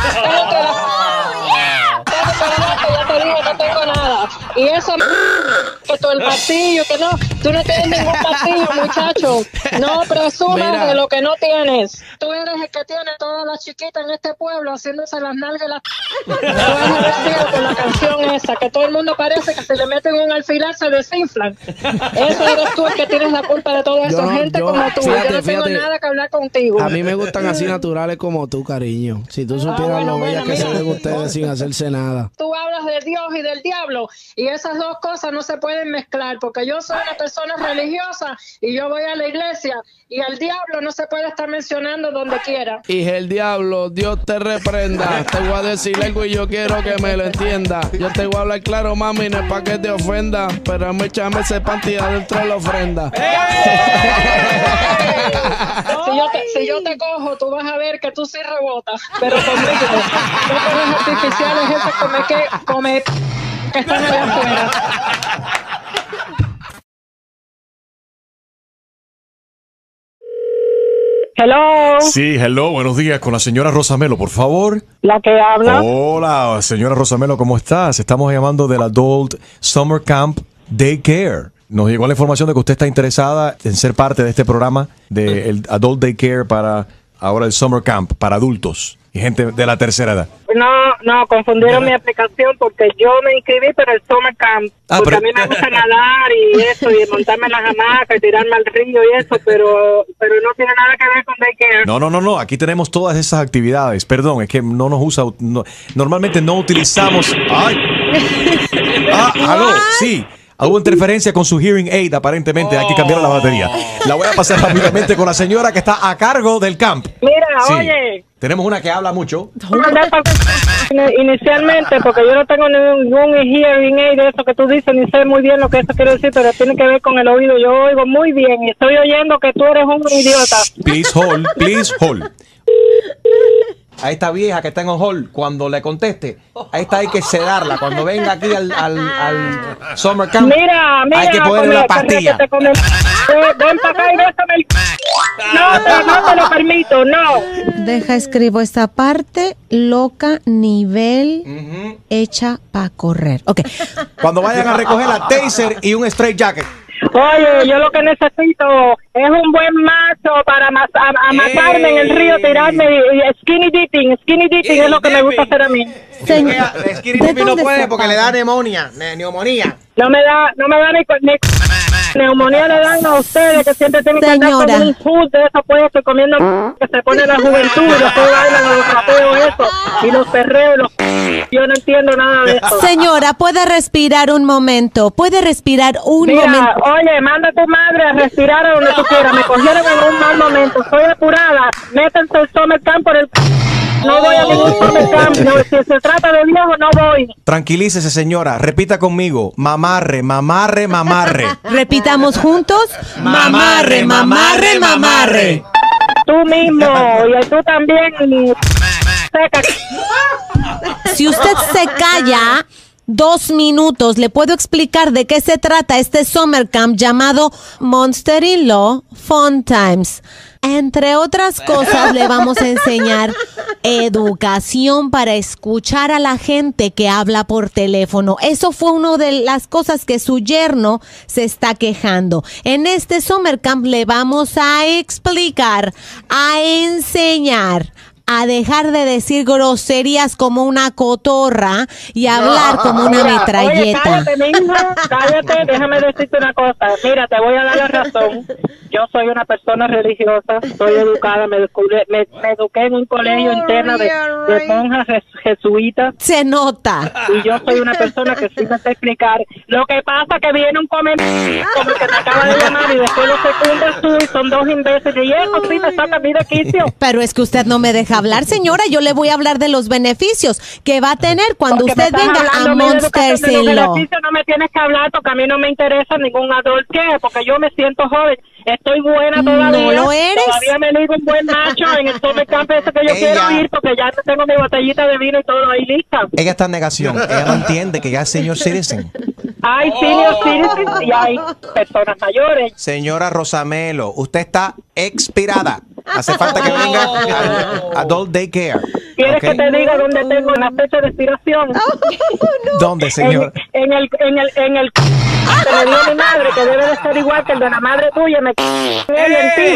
Ya te dije, no tengo nada. Y eso que todo el pastillo, que no, tú no tienes ningún pastillo, muchacho. No presumas de lo que no tienes. Tú eres el que tiene todas las chiquitas en este pueblo haciéndose las nalgas y las con la canción esa, que todo el mundo parece que se le meten un alfiler, se desinflan. Eso eres tú el que tienes la culpa de todo eso, gente como tú. Yo no tengo nada que hablar contigo. A mí me gustan así naturales como tú, cariño. Si tú supieras lo bellas que se ven ustedes sin hacerse nada. Tú hablas de Dios y del diablo y esas dos cosas no se pueden mezclar, porque yo soy una persona religiosa y yo voy a la iglesia y el diablo no se puede estar mencionando donde quiera. Hija el diablo, Dios te reprenda. Te voy a decir algo y yo quiero que me lo entienda. Yo te voy a hablar claro, mami, no es para que te ofenda, pero a mí échame ese panty adentro de la ofrenda. Si yo te cojo, tú vas a ver que tú sí rebotas, pero conmigo no con artificiales esos que están allá afuera. Hello. Sí, hello, buenos días, con la señora Rosamelo, por favor. ¿La que habla? Hola, señora Rosamelo, ¿cómo estás? Estamos llamando del Adult Summer Camp Daycare. Nos llegó la información de que usted está interesada en ser parte de este programa del Adult Daycare para ahora el Summer Camp, para adultos y gente de la tercera edad. No, confundieron mi aplicación porque yo me inscribí para el Summer Camp. Porque a mí me gusta nadar y eso, y montarme en las hamacas y tirarme al río y eso, pero no tiene nada que ver con daycare. No, aquí tenemos todas esas actividades. Perdón, es que no nos usa, normalmente no utilizamos... ¡Ay! ¡Aló! Sí. Hubo interferencia con su hearing aid, aparentemente. Hay que cambiar la batería. La voy a pasar rápidamente con la señora que está a cargo del camp. Mira, sí. Oye. Tenemos una que habla mucho. Inicialmente, porque yo no tengo ningún hearing aid de eso que tú dices, ni sé muy bien lo que eso quiere decir, pero tiene que ver con el oído. Yo oigo muy bien y estoy oyendo que tú eres un idiota. Please hold. A esta vieja que está en hall, cuando le conteste, a esta hay que sedarla. Cuando venga aquí al Summer Camp, hay que ponerle la pastilla. Ven para acá y bésame el... No te lo permito, no. Deja, escribo esta parte. Loca, nivel, hecha para correr. Ok. Cuando vayan a recoger la taser y un straight jacket. Oye, yo lo que necesito es un buen macho para matarme en el río, tirarme y skinny dipping es lo que me gusta hacer a mí. Skinny dipping no puede porque le da neumonía. No me da ni neumonía le dan a ustedes que siempre tienen que andar con un food de eso puesto comiendo que se pone la juventud y después bailan los rapeos eso y los perreos yo no entiendo nada de eso. Señora, puede respirar un momento, Mira, oye, manda a tu madre a respirar a donde tú quieras, me cogieron en un mal momento, estoy apurada, métanse el Summer Camp por el... No voy a ningún Summer Camp, no, si se trata de viejo no voy. Tranquilícese, señora, repita conmigo, mamarre, mamarre, mamarre. Repitamos juntos, mamarre, mamarre, mamarre. Tú mismo, y tú también. Si usted se calla 2 minutos, le puedo explicar de qué se trata este Summer Camp llamado Monster in Law Fun Times. Entre otras cosas, le vamos a enseñar educación para escuchar a la gente que habla por teléfono. Eso fue una de las cosas que su yerno se está quejando. En este Summer Camp le vamos a explicar, a enseñar, a dejar de decir groserías como una cotorra y hablar como una metralleta. Oye, cállate, mi hija, cállate, déjame decirte una cosa. Mira, te voy a dar la razón. Yo soy una persona religiosa, soy educada, me eduqué en un colegio interno de monjas jesuitas. Se nota. Y yo soy una persona que sí me sé explicar. Lo que pasa que viene un comentario como el que te acaba de llamar y después lo secundas tú y son 2 imbéciles y eso sí me saca a mí de quicio. Pero es que usted no me deja hablar, señora. Yo le voy a hablar de los beneficios que va a tener cuando usted venga a Monster in Law. No me tienes que hablar porque a mí no me interesa ningún adult care, porque yo me siento joven. Estoy buena todavía. ¿No lo eres? Todavía me ligo un buen macho en el Summer Camp ese que yo quiero ir porque ya tengo mi botellita de vino y todo ahí lista. Ella está en negación. Ella no entiende que ya es senior citizen. Hay senior citizens y hay personas mayores. Señora Rosamelo, usted está expirada. Hace falta que venga al Adult Daycare. ¿Quieres que te diga dónde tengo la fecha de expiración? ¿Dónde, señor? En el que me dio mi madre, que debe de ser igual que el de la madre tuya. Me en ti,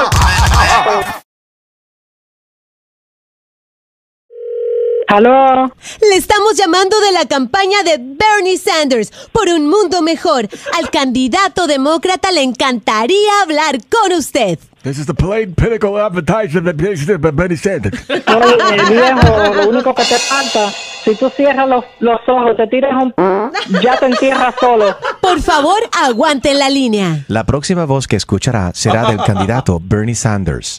¿Aló? Le estamos llamando de la campaña de Bernie Sanders por un mundo mejor. Al candidato demócrata le encantaría hablar con usted. This is the plain pinnacle advertisement of Bernie Sanders. Oye, viejo, lo único que te falta, si tú cierras los ojos, te tiras ya te entierras solo. Por favor, aguante en la línea. La próxima voz que escuchará será del candidato Bernie Sanders.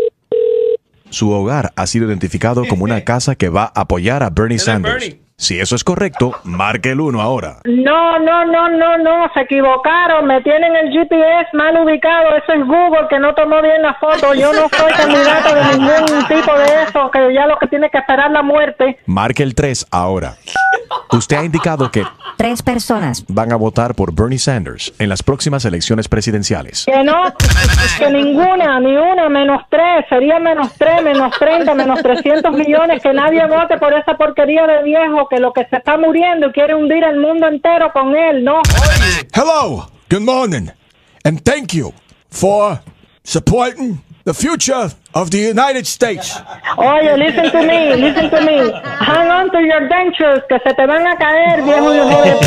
Su hogar ha sido identificado como una casa que va a apoyar a Bernie Sanders. Si eso es correcto, marque el 1 ahora. No, se equivocaron, me tienen el GPS mal ubicado, eso es Google que no tomó bien la foto, yo no soy candidato de ningún tipo de eso, que ya lo que tiene que esperar la muerte. Marque el 3 ahora. Usted ha indicado que 3 personas van a votar por Bernie Sanders en las próximas elecciones presidenciales. Que no, que ninguna, ni una, -3, sería -3, -30, -300 millones, que nadie vote por esa porquería de viejo que lo que se está muriendo y quiere hundir el mundo entero con él, ¿no? Hello, good morning, and thank you for supporting the future of the United States. Oye, listen to me. Hang on to your dentures, que se te van a caer, viejo hijo de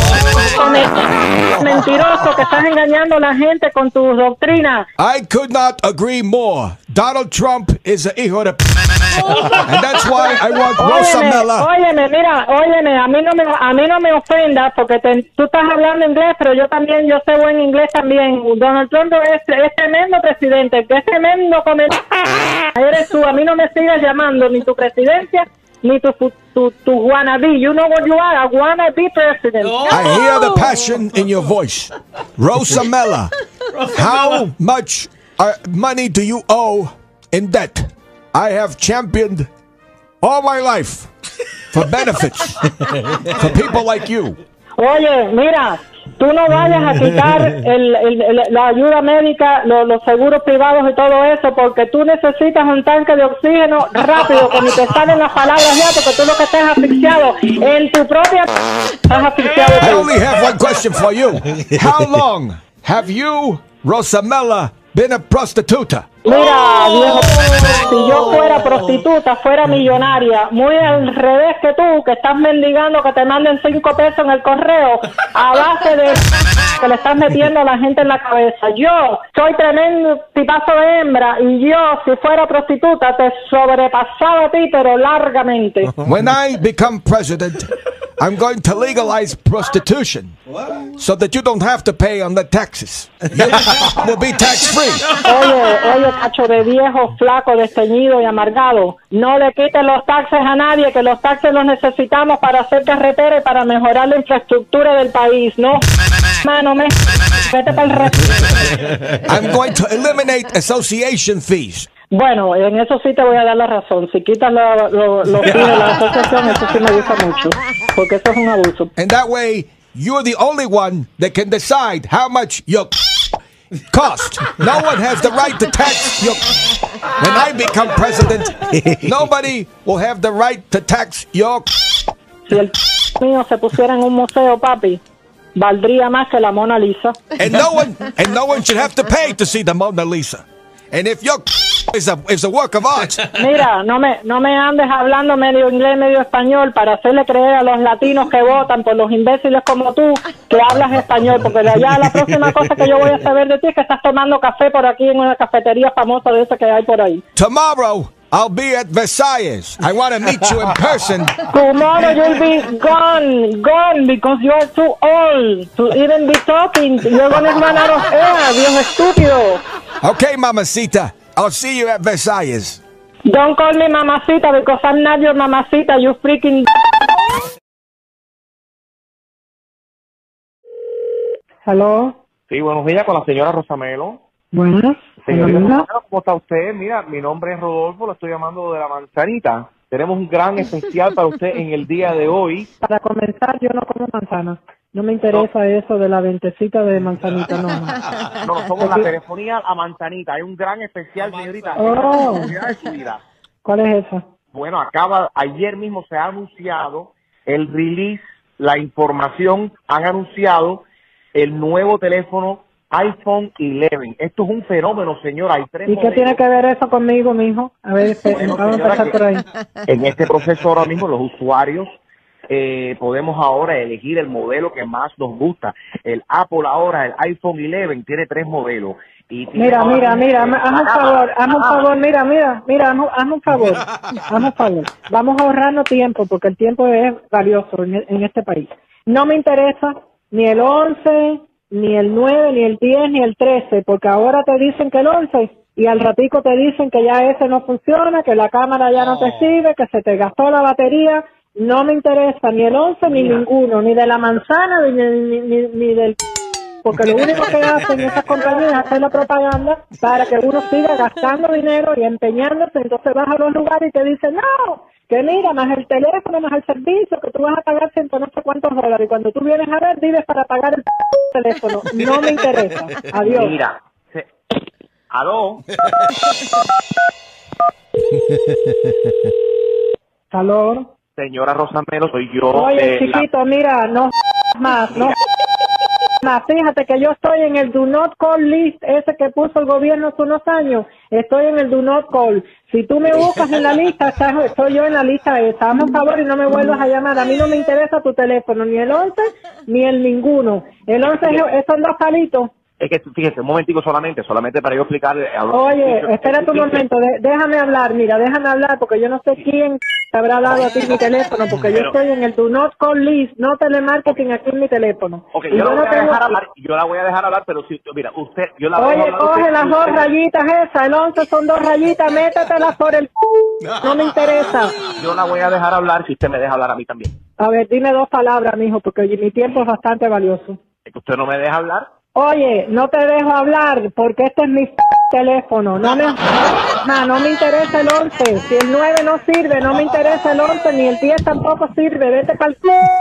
mentiroso, que estás engañando a la gente con tus doctrinas. I could not agree more. Donald Trump is a hijo de and that's why I want Rosamela. Óyeme, mira, a mí no me ofendas porque tú estás hablando inglés, pero yo sé buen inglés también. Donald Trump es tremendo presidente, que es tremendo eres tú, a mí no me sigas llamando ni tu presidencia ni tu wannabe. You know what you are, a wannabe president. I hear the passion in your voice. Rosamela, how much money do you owe in debt? I have championed all my life for benefits for people like you. Oye, mira, tú no vayas a quitar la ayuda médica, los seguros privados y todo eso, porque tú necesitas un tanque de oxígeno rápido, que ni te salen las palabras ya, porque tú lo que estás asfixiado en tu propia... Estás asfixiado. I only have one question for you. How long have you, Rosamela, been a prostituta? Mira, viejo, si yo fuera prostituta, fuera millonaria, muy al revés que tú, que estás mendigando que te manden 5 pesos en el correo, a base de que le estás metiendo a la gente en la cabeza. Yo soy tremendo tipazo de hembra, y yo, si fuera prostituta, te sobrepasaba a ti, pero largamente. When I become president, I'm going to legalize prostitution so that you don't have to pay on the taxes. You will be tax free. Oye, cacho de viejo, flaco, desteñido y amargado, no le quites los taxes a nadie, que los taxes los necesitamos para hacer carretera y para mejorar la infraestructura del país, ¿no? Mano, vete para el resto. I'm going to eliminate association fees. Bueno, en eso sí te voy a dar la razón. Si quitas los fees de la asociación, eso sí me gusta mucho, porque eso es un abuso. And that way, you're the only one that can decide how much your cost. No one has the right to tax your. When I become president, nobody will have the right to tax your. Si el mío se pusiera en un museo, papi, valdría más que la Mona Lisa. And no one should have to pay to see the Mona Lisa. And if your is a work of art. Mira, no me andes hablando medio inglés, medio español para hacerle creer a los latinos que votan por los imbéciles como tú que hablas español, porque de allá la próxima cosa que yo voy a saber de ti es que estás tomando café por aquí en una cafetería famosa de esa que hay por ahí. Tomorrow I'll be at Versailles. I want to meet you in person. Tomorrow you'll be gone because you are too old to even be talking. You're gonna run out of air, viejo estúpido. Okay, mamacita. I'll see you at Versailles. Don't call me mamacita because I'm not your mamacita, you freaking. Hello. Sí, buenos días con la señora Rosamelo. Buenas. Señorita Rosamelo, ¿cómo está usted? Mira, mi nombre es Rodolfo, lo estoy llamando de La Manzanita. Tenemos un gran especial para usted en el día de hoy. Para comenzar, yo no como manzana. No me interesa eso de la ventecita de manzanita, no. No, somos la telefonía a Manzanita. Hay un gran especial, señorita. Oh. De su vida. ¿Cuál es esa? Bueno, ayer mismo se ha anunciado el release, la información, han anunciado el nuevo teléfono iPhone 11. Esto es un fenómeno, señora. Hay 3 ¿Y qué tiene que ver eso conmigo, mijo? A ver, bueno, vamos a empezar por ahí. En este proceso ahora mismo los usuarios podemos ahora elegir el modelo que más nos gusta. El Apple ahora, el iPhone 11, tiene 3 modelos. Y mira, hazme un favor, hazme un favor. Vamos a ahorrarnos tiempo, porque el tiempo es valioso en este país. No me interesa ni el 11, ni el 9, ni el 10, ni el 13, porque ahora te dicen que el 11 y al ratico te dicen que ya ese no funciona, que la cámara ya no te sirve, que se te gastó la batería. No me interesa ni el 11 ni ninguno, ni de la manzana ni del... Porque lo único que hacen esas compañías es hacer la propaganda para que uno siga gastando dinero y empeñándose. Entonces vas a los lugares y te dicen, no, que mira, más el teléfono, más el servicio, que tú vas a pagar no sé cuántos dólares. Y cuando tú vienes a ver, vives para pagar el teléfono. No me interesa. Adiós. Mira, ¿aló? ¿Aló? Señora Rosamelo, soy yo. Oye, chiquito, mira, no más, no más. Fíjate que yo estoy en el Do Not Call list, ese que puso el gobierno hace unos años. Estoy en el Do Not Call. Si tú me buscas en la lista, estoy yo en la lista esa. Hazme un favor y no me vuelvas a llamar. A mí no me interesa tu teléfono, ni el 11, ni el ninguno. El 11 son 2 palitos. Es que, fíjese, un momentico solamente para yo explicarle. Oye, espérate un momento, déjame hablar, porque yo no sé quién te habrá dado a ti mi teléfono, porque yo estoy en el Do Not Call list, no telemarketing aquí en mi teléfono. Ok, yo la voy a dejar hablar, pero si, mira, usted, yo la voy a Oye, coge las 2 rayitas esas, el 11 son 2 rayitas, métetelas por el no me interesa. Yo la voy a dejar hablar si usted me deja hablar a mí también. A ver, dime 2 palabras, mijo, porque mi tiempo es bastante valioso. ¿Es que usted no me deja hablar? Oye, no te dejo hablar porque este es mi teléfono. No me interesa el 11. Si el 9 no sirve, no me interesa el 11, ni el 10 tampoco sirve. Vete pa'l...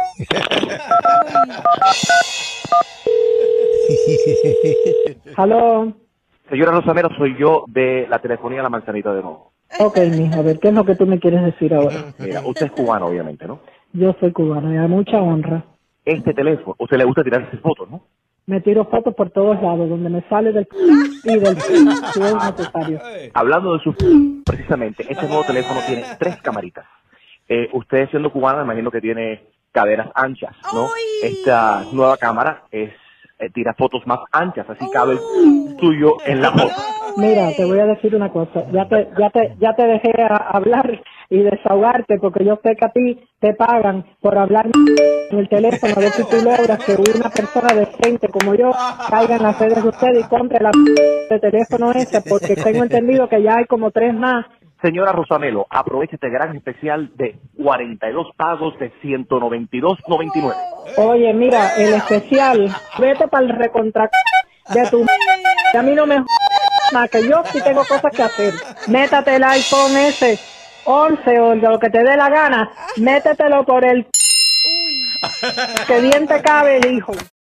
¿Aló? Señora Rosamelo, soy yo de la telefonía La Manzanita de nuevo. Ok, mija, a ver, ¿qué es lo que tú me quieres decir ahora? Mira, usted es cubano, obviamente, ¿no? Yo soy cubano y a mucha honra. Este teléfono, usted le gusta tirarse fotos, ¿no? me tiro fotos por todos lados, donde me sale del y del si es necesario. Hablando de su precisamente, este nuevo teléfono tiene 3 camaritas. Usted siendo cubana, me imagino que tiene caderas anchas, ¿no? Esta nueva cámara tira fotos más anchas, así cabe el tuyo en la foto. Mira, te voy a decir una cosa, ya te dejé hablar y desahogarte, porque yo sé que a ti te pagan por hablar en el teléfono, a ver si tú logras que una persona decente como yo caiga en las redes de usted y compre de teléfono ese, porque tengo entendido que ya hay como 3 más. Señora Rosamelo, aproveche este gran especial de 42 pagos de $192.99. Oye, mira, el especial, vete para el recontra de tu a mí no me más, que yo sí tengo cosas que hacer. Métate el iPhone ese 11 o lo que te dé la gana, métetelo por el que bien te cabe el hijo.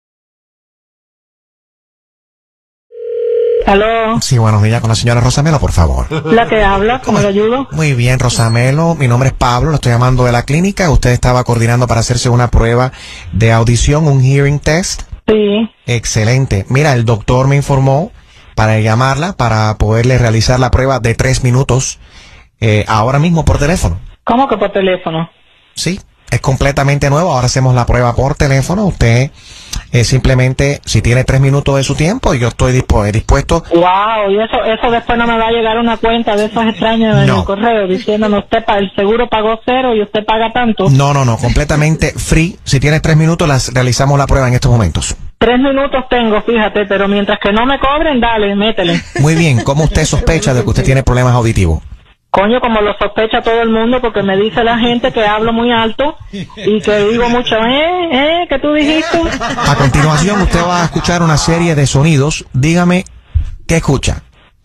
¿Aló? Sí, buenos días, con la señora Rosamelo, por favor. ¿La que habla? ¿Cómo le ayudo? Muy bien, Rosamelo, mi nombre es Pablo, lo estoy llamando de la clínica. Usted estaba coordinando para hacerse una prueba de audición, un hearing test. Sí. Excelente. Mira, el doctor me informó para llamarla para poderle realizar la prueba de 3 minutos ahora mismo por teléfono. ¿Cómo que por teléfono? Sí, es completamente nuevo. Ahora hacemos la prueba por teléfono. Usted simplemente, si tiene 3 minutos de su tiempo, yo estoy dispuesto. Wow, y eso después no me va a llegar una cuenta de esas extrañas en el correo diciéndome usted el seguro pagó 0 y usted paga tanto. No, completamente free. Si tiene 3 minutos, realizamos la prueba en estos momentos. 3 minutos tengo, fíjate, pero mientras que no me cobren, dale, métele. Muy bien, ¿cómo usted sospecha de que usted tiene problemas auditivos? Coño, como lo sospecha todo el mundo, porque me dice la gente que hablo muy alto y que digo mucho, ¿qué tú dijiste? A continuación, usted va a escuchar una serie de sonidos. Dígame, ¿qué escucha?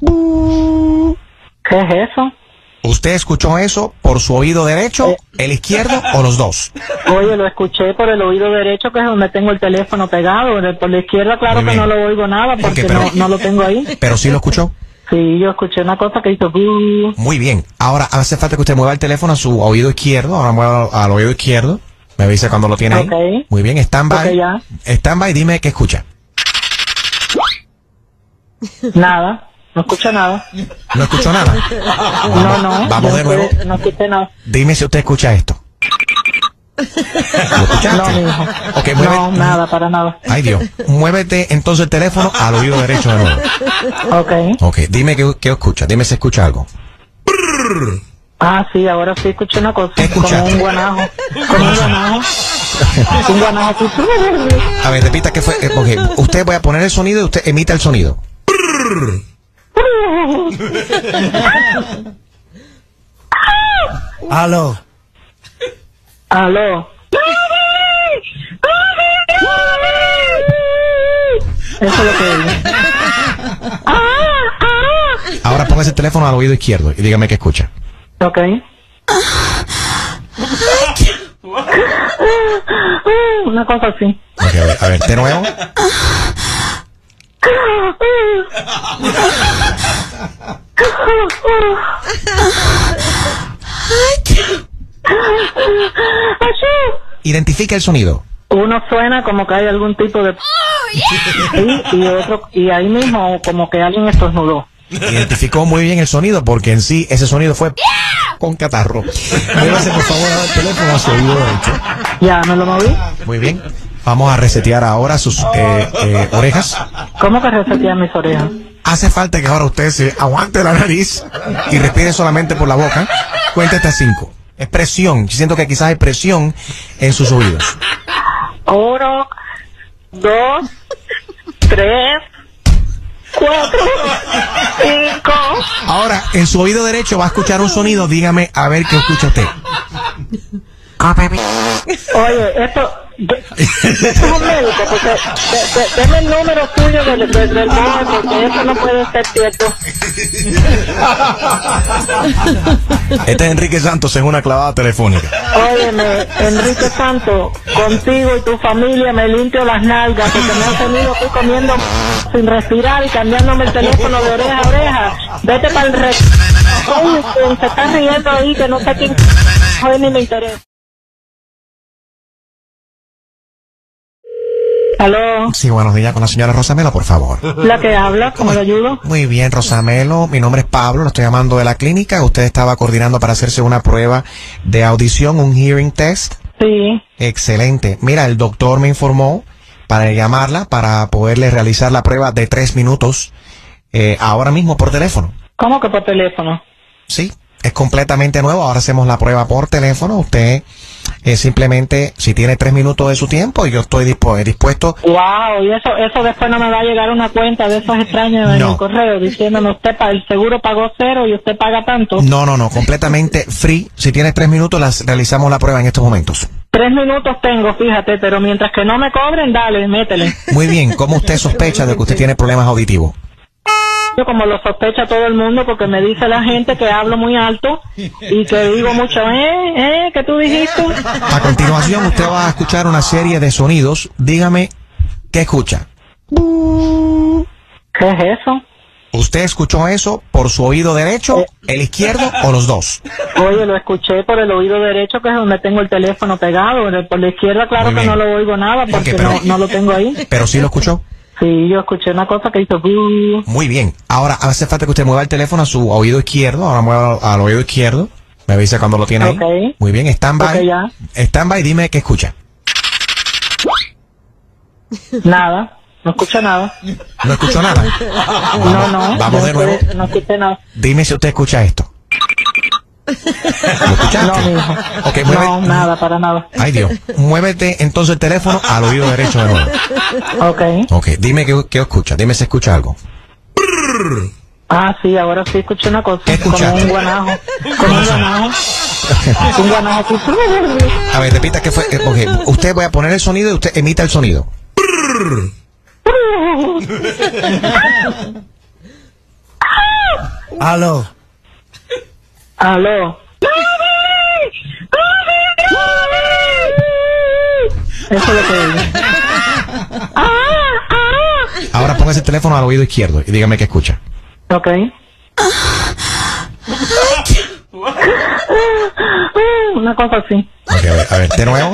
¿Qué es eso? ¿Usted escuchó eso por su oído derecho, el izquierdo o los dos? Oye, lo escuché por el oído derecho, que es donde tengo el teléfono pegado. Por la izquierda, claro que no lo oigo nada, porque no lo tengo ahí. ¿Pero sí lo escuchó? Sí, yo escuché una cosa que hizo... Muy bien. Ahora hace falta que usted mueva el teléfono a su oído izquierdo. Ahora mueva al oído izquierdo. Me avisa cuando lo tiene ahí. Muy bien, stand-by. Stand-by, dime qué escucha. Nada. No escucho nada. ¿No escucho nada? No. Vamos de nuevo. No escuché nada. Dime si usted escucha esto. ¿Lo escuchaste? No, mi hijo. Okay, no, nada, para nada. Ay, Dios. Muévete entonces el teléfono al oído derecho de nuevo. Ok, dime qué escucha. Dime si escucha algo. Ah, sí, ahora sí escuché una cosa. ¿Qué escuchaste? Como un guanajo. Un guanajo. A ver, repita qué fue. Okay, usted voy a poner el sonido y usted emita el sonido. Aló. Aló. Eso es lo que digo. Ahora póngase el teléfono al oído izquierdo y dígame qué escucha. Ok. Una cosa así. Ok, a ver, de nuevo. Identifica el sonido. Uno suena como que hay algún tipo de... y otro, y ahí mismo como que alguien estornudó. Identificó muy bien el sonido porque en sí ese sonido fue con catarro. Muévase por favor al teléfono a su oído derecho. Ya, me lo moví. Muy bien. Vamos a resetear ahora sus orejas. ¿Cómo que resetear mis orejas? Hace falta que ahora usted se aguante la nariz y respire solamente por la boca. Cuente hasta 5. Es presión. Yo siento que quizás hay presión en sus oídos. 1, 2, 3, 4, 5. Ahora, en su oído derecho va a escuchar un sonido. Dígame a ver qué escucha usted. Oye, esto es un médico, porque deme el número suyo del móvil, porque eso no puede ser cierto. Este es Enrique Santos en una clavada telefónica. Óyeme, Enrique Santos, contigo y tu familia me limpio las nalgas, porque me han tenido aquí comiendo sin respirar y cambiándome el teléfono de oreja a oreja. Vete para el Oye, se está riendo ahí, que no sé quién ni me interesa. ¿Aló? Sí, buenos días, con la señora Rosamelo, por favor. ¿La que habla? ¿Cómo le ayudo? Muy bien, Rosamelo, mi nombre es Pablo, lo estoy llamando de la clínica. Usted estaba coordinando para hacerse una prueba de audición, un hearing test. Sí. Excelente. Mira, el doctor me informó para llamarla para poderle realizar la prueba de 3 minutos ahora mismo por teléfono. ¿Cómo que por teléfono? Sí, es completamente nuevo. Ahora hacemos la prueba por teléfono. Usted simplemente, si tiene 3 minutos de su tiempo, yo estoy dispuesto. Wow, y eso después no me va a llegar una cuenta de esos extraños en el correo diciéndome usted el seguro pagó 0 y usted paga tanto. No, completamente free. Si tiene 3 minutos, realizamos la prueba en estos momentos. 3 minutos tengo, fíjate, pero mientras que no me cobren, dale, métele. Muy bien, ¿cómo usted sospecha de que usted tiene problemas auditivos? Yo como lo sospecha todo el mundo porque me dice la gente que hablo muy alto y que digo mucho, ¿qué tú dijiste? A continuación usted va a escuchar una serie de sonidos. Dígame, ¿qué escucha? ¿Qué es eso? ¿Usted escuchó eso por su oído derecho, el izquierdo o los dos? Oye, lo escuché por el oído derecho, que es donde tengo el teléfono pegado. Por la izquierda, claro que no lo oigo nada porque no lo tengo ahí. ¿Pero sí lo escuchó? Sí, yo escuché una cosa que hizo... Muy bien. Ahora hace falta que usted mueva el teléfono a su oído izquierdo. Ahora mueva al oído izquierdo. Me avisa cuando lo tiene ahí. Muy bien, stand-by. Stand-by, dime qué escucha. Nada. No escucho nada. ¿No escucho nada? No. Vamos de nuevo. No escuché nada. Dime si usted escucha esto. ¿Lo escuchaste? No, mijo. Okay, no, nada, para nada. Ay, Dios. Muévete entonces el teléfono al oído derecho de nuevo. Ok, dime qué escucha. Dime si escucha algo. Ah, sí, ahora sí escuché una cosa. ¿Qué escuchaste? Como un guanajo. Un guanajo. A ver, repita qué fue. Okay, usted voy a poner el sonido y usted emita el sonido. Aló. Eso es lo que digo. Ahora póngase el teléfono al oído izquierdo y dígame qué escucha. Ok. Una cosa así. Ok, a ver, de nuevo.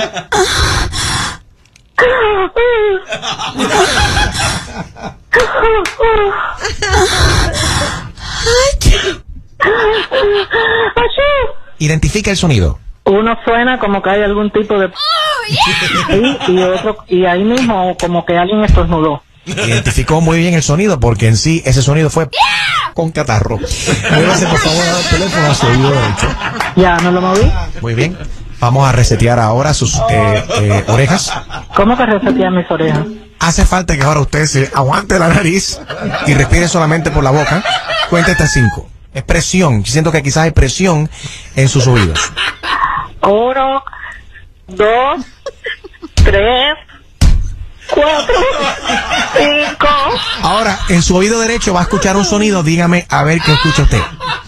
Identifica el sonido. Uno suena como que hay algún tipo de... y otro, y ahí mismo como que alguien estornudó. Identificó muy bien el sonido porque en sí ese sonido fue con catarro. Muévase por favor al teléfono a su oído derecho. Ya, ¿no lo moví? Muy bien. Vamos a resetear ahora sus orejas. ¿Cómo que resetear mis orejas? Hace falta que ahora usted se aguante la nariz y respire solamente por la boca. Cuente hasta 5. Es presión. Siento que quizás hay presión en sus oídos. 1, 2, 3, 4, 5. Ahora, en su oído derecho va a escuchar un sonido. Dígame a ver qué escucha usted.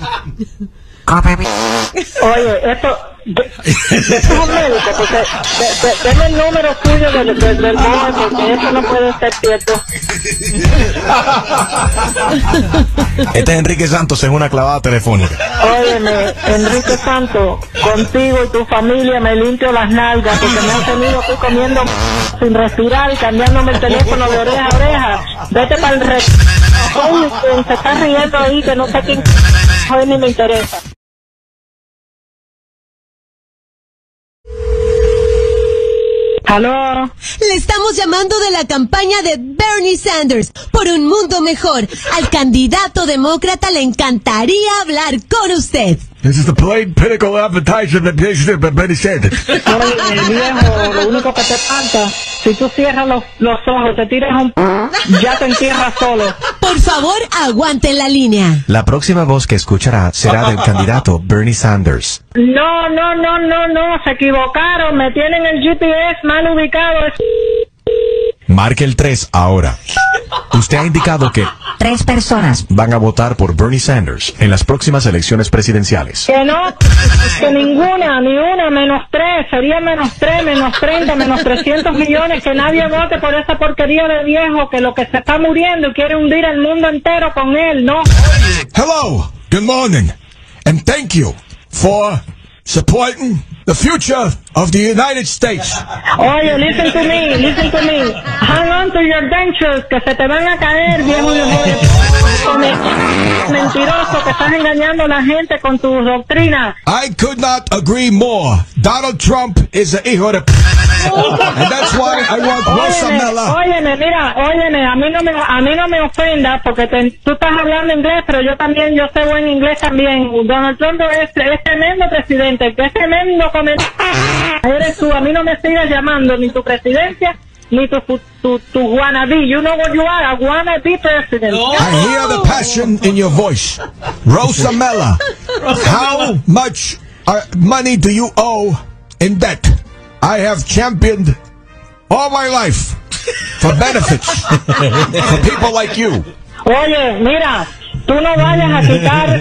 Oye, esto es un médico, porque deme el número suyo del móvil, porque eso no puede ser cierto. Este es Enrique Santos en una clavada telefónica. Óyeme, Enrique Santos, contigo y tu familia me limpio las nalgas, porque me han tenido aquí comiendo sin respirar y cambiándome el teléfono de oreja a oreja. Vete para el Oye, se está riendo ahí, que no sé quién hoy ni me interesa. ¿Aló? Le estamos llamando de la campaña de Bernie Sanders por un mundo mejor. Al candidato demócrata le encantaría hablar con usted. This is the plain pinnacle advertisement of Bernie Sanders. Oye, viejo, lo único que te falta, si tú cierras los ojos, te tiras ya te entierras solo. Por favor, aguante la línea. La próxima voz que escuchará será del candidato Bernie Sanders. No, se equivocaron, me tienen el GPS mal ubicado. Marque el 3 ahora. Usted ha indicado que 3 personas van a votar por Bernie Sanders en las próximas elecciones presidenciales. Que no, que ninguna, ni una, -3, sería -3, -30, -300 millones, que nadie vote por esa porquería de viejo que lo que se está muriendo y quiere hundir el mundo entero con él, ¿no? Hello, good morning, and thank you for supporting the future of the United States. Oye, listen to me. Hang on to your dentures, que se te van a caer, viejo mentiroso, que estás engañando a la gente con tus doctrinas. I could not agree more. Donald Trump is a hijo de and that's why I want Rosamela. Óyeme, mira, a mí no me ofendas porque tú estás hablando inglés, pero yo sé buen inglés también. Donald Trump es tremendo presidente, que es tremendo comentario. Eres tú, a mí no me sigas llamando ni tu presidencia ni tu wannabe. You know what you are, a wannabe president. I hear the passion in your voice. Rosamela, how much money do you owe in debt? I have championed all my life for benefits for people like you. Oye, mira, tú no vayas a quitar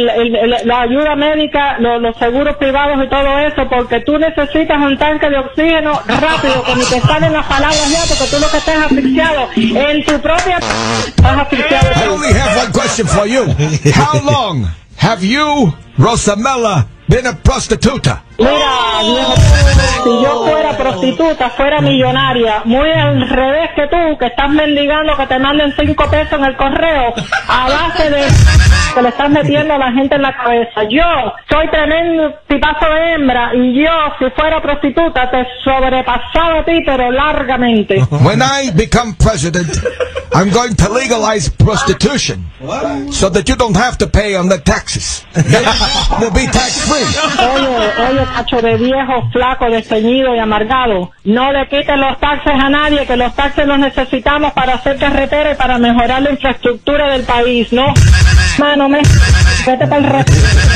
la ayuda médica, los seguros privados y todo eso, porque tú necesitas un tanque de oxígeno rápido, que ni te salen las palabras ya, porque tú lo que estás asfixiado en tu propia... Estás asfixiado. I only have one question for you. How long have you, Rosamela, been a prostituta? Mira, si yo fuera prostituta, fuera millonaria, muy al revés que tú, que estás mendigando que te manden 5 pesos en el correo, a base de que le estás metiendo a la gente en la cabeza. Yo soy tremendo tipazo de hembra, y yo, si fuera prostituta, te sobrepasaba a ti, pero largamente. When I become president, I'm going to legalize prostitution, so that you don't have to pay on the taxes. They'll be tax free. Oye, cacho de viejo, flaco, desteñido y amargado. No le quiten los taxes a nadie, que los taxes los necesitamos para hacer carretera y para mejorar la infraestructura del país, ¿no? Mano, vete para el resto.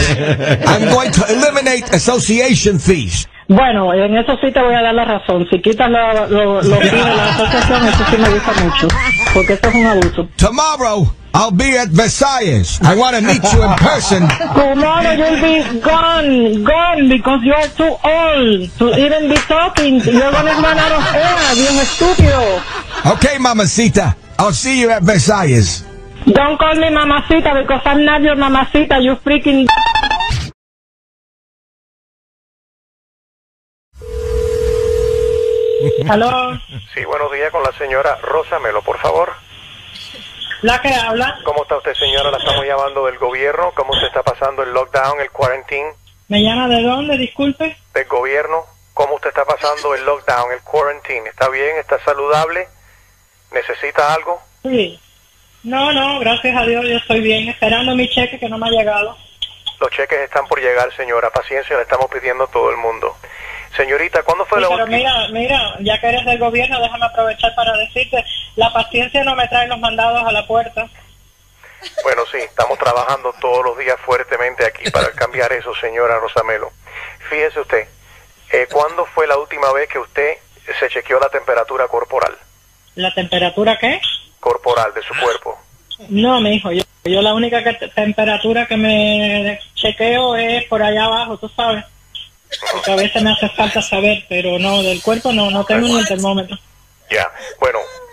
I'm going to eliminate association fees. Bueno, en eso sí te voy a dar la razón. Si quitas los fees de la asociación, eso sí me gusta mucho, porque eso es un abuso. Tomorrow, I'll be at Versailles. I want to meet you in person. Tomorrow you'll be gone, because you are too old to even be talking. You're gonna run out of air, viejo estúpido. Okay, mamacita. I'll see you at Versailles. Don't call me mamacita, because I'm not your mamacita, you freaking... ¿Aló? Sí, buenos días, con la señora Rosamela, por favor. ¿La que habla? ¿Cómo está usted, señora? La estamos llamando del gobierno. ¿Cómo se está pasando el lockdown, el quarantine? ¿Me llama de dónde, disculpe? Del gobierno. ¿Cómo usted está pasando el lockdown, el quarantine? ¿Está bien? ¿Está saludable? ¿Necesita algo? Sí. No, gracias a Dios yo estoy bien, esperando mi cheque que no me ha llegado. Los cheques están por llegar, señora. Paciencia, le estamos pidiendo a todo el mundo. Señorita, ¿cuándo fue la última? Pero mira, ya que eres del gobierno, déjame aprovechar para decirte, la paciencia no me trae los mandados a la puerta. Bueno, sí, estamos trabajando todos los días fuertemente aquí para cambiar eso, señora Rosamelo. Fíjese usted, ¿cuándo fue la última vez que usted se chequeó la temperatura corporal? ¿La temperatura qué? Corporal, de su cuerpo. No, mijo, yo la única temperatura que me chequeo es por allá abajo, tú sabes. Porque a veces me hace falta saber, pero no, del cuerpo no tengo ni el termómetro. Ya, bueno,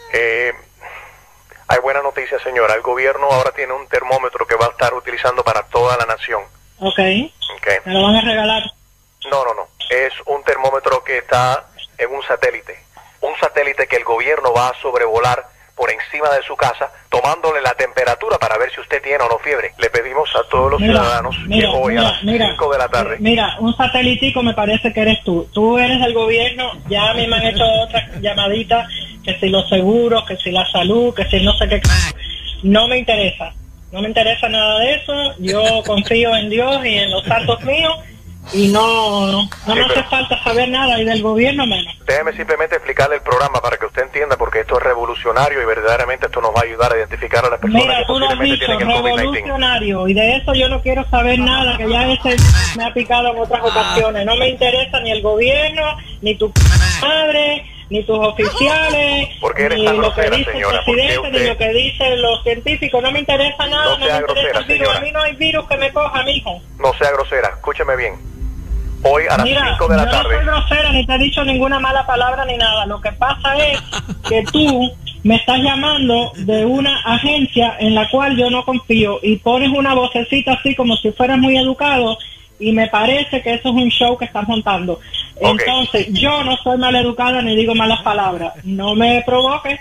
hay buena noticia, señora. El gobierno ahora tiene un termómetro que va a estar utilizando para toda la nación. Ok. ¿Me lo van a regalar? No. Es un termómetro que está en un satélite. Un satélite que el gobierno va a sobrevolar por encima de su casa, tomándole la temperatura para ver si usted tiene o no fiebre. Le pedimos a todos los ciudadanos que hoy a las 5 de la tarde... Mira, un satélitico me parece que eres tú. Tú eres del gobierno, ya a mí me han hecho otras llamaditas, que si los seguros, que si la salud, que si no sé qué... No me interesa nada de eso. Yo confío en Dios y en los santos míos, y no me hace falta saber nada, y del gobierno menos. Déjeme simplemente explicarle el programa para que usted entienda, porque esto es revolucionario y verdaderamente esto nos va a ayudar a identificar a las personas que posiblemente tienen el COVID-19. Revolucionario, y de eso yo no quiero saber nada, que ya ese me ha picado en otras ocasiones. No me interesa ni el gobierno, ni tu madre, ni tus oficiales, ni lo que dice el presidente, ni lo que dicen los científicos. No me interesa nada, no me interesa el virus. A mí no hay virus que me coja, mijo. No sea grosera, escúcheme bien. Hoy a las 5 de la tarde. Yo no soy grosera, ni te he dicho ninguna mala palabra ni nada. Lo que pasa es que tú me estás llamando de una agencia en la cual yo no confío, y pones una vocecita así como si fueras muy educado, y me parece que eso es un show que están montando. Entonces, yo no soy maleducada ni digo malas palabras. No me provoques.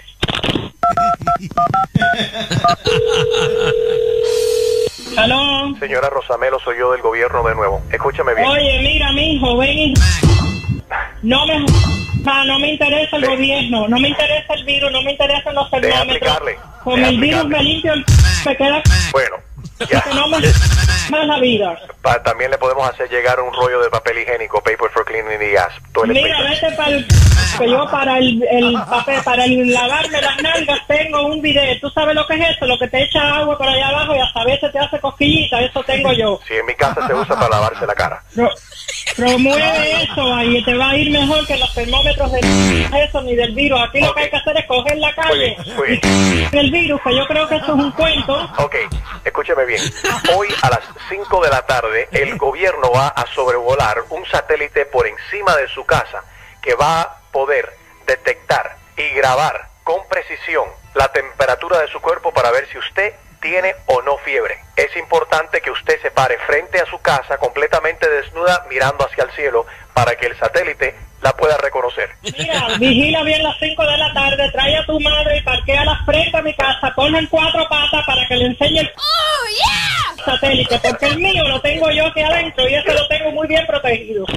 ¿Aló? Señora Rosamelo, soy yo del gobierno de nuevo. Escúchame bien. Oye, mira, mijo, ven y... No me interesa el gobierno, no me interesa el virus, no me interesan los termómetros. Con el virus me limpio el... me queda... Bueno, ya. Que no me... más la vida. También le podemos hacer llegar un rollo de papel higiénico, paper for cleaning the ass. Mira, vete para el... que yo para el papel, para lavarme las nalgas tengo un bidet. ¿Tú sabes lo que es eso? Lo que te echa agua por allá abajo y hasta a veces te hace cosquillita, eso tengo yo. Sí, en mi casa se usa para lavarse la cara. Promueve eso ahí, te va a ir mejor que los termómetros de eso ni del virus. Aquí lo que hay que hacer es coger la calle y el virus, que yo creo que eso es un cuento. Ok, escúcheme bien. Hoy a las 5 de la tarde el gobierno va a sobrevolar un satélite por encima de su casa que va a poder detectar y grabar con precisión la temperatura de su cuerpo para ver si usted tiene o no fiebre. Es importante que usted se pare frente a su casa completamente desnuda mirando hacia el cielo para que el satélite la pueda reconocer. Mira, vigila bien las 5 de la tarde, trae a tu madre y parquéala frente a mi casa, ponlo en 4 patas para que le enseñe el satélite, porque el mío lo tengo yo aquí adentro y ese lo tengo muy bien protegido.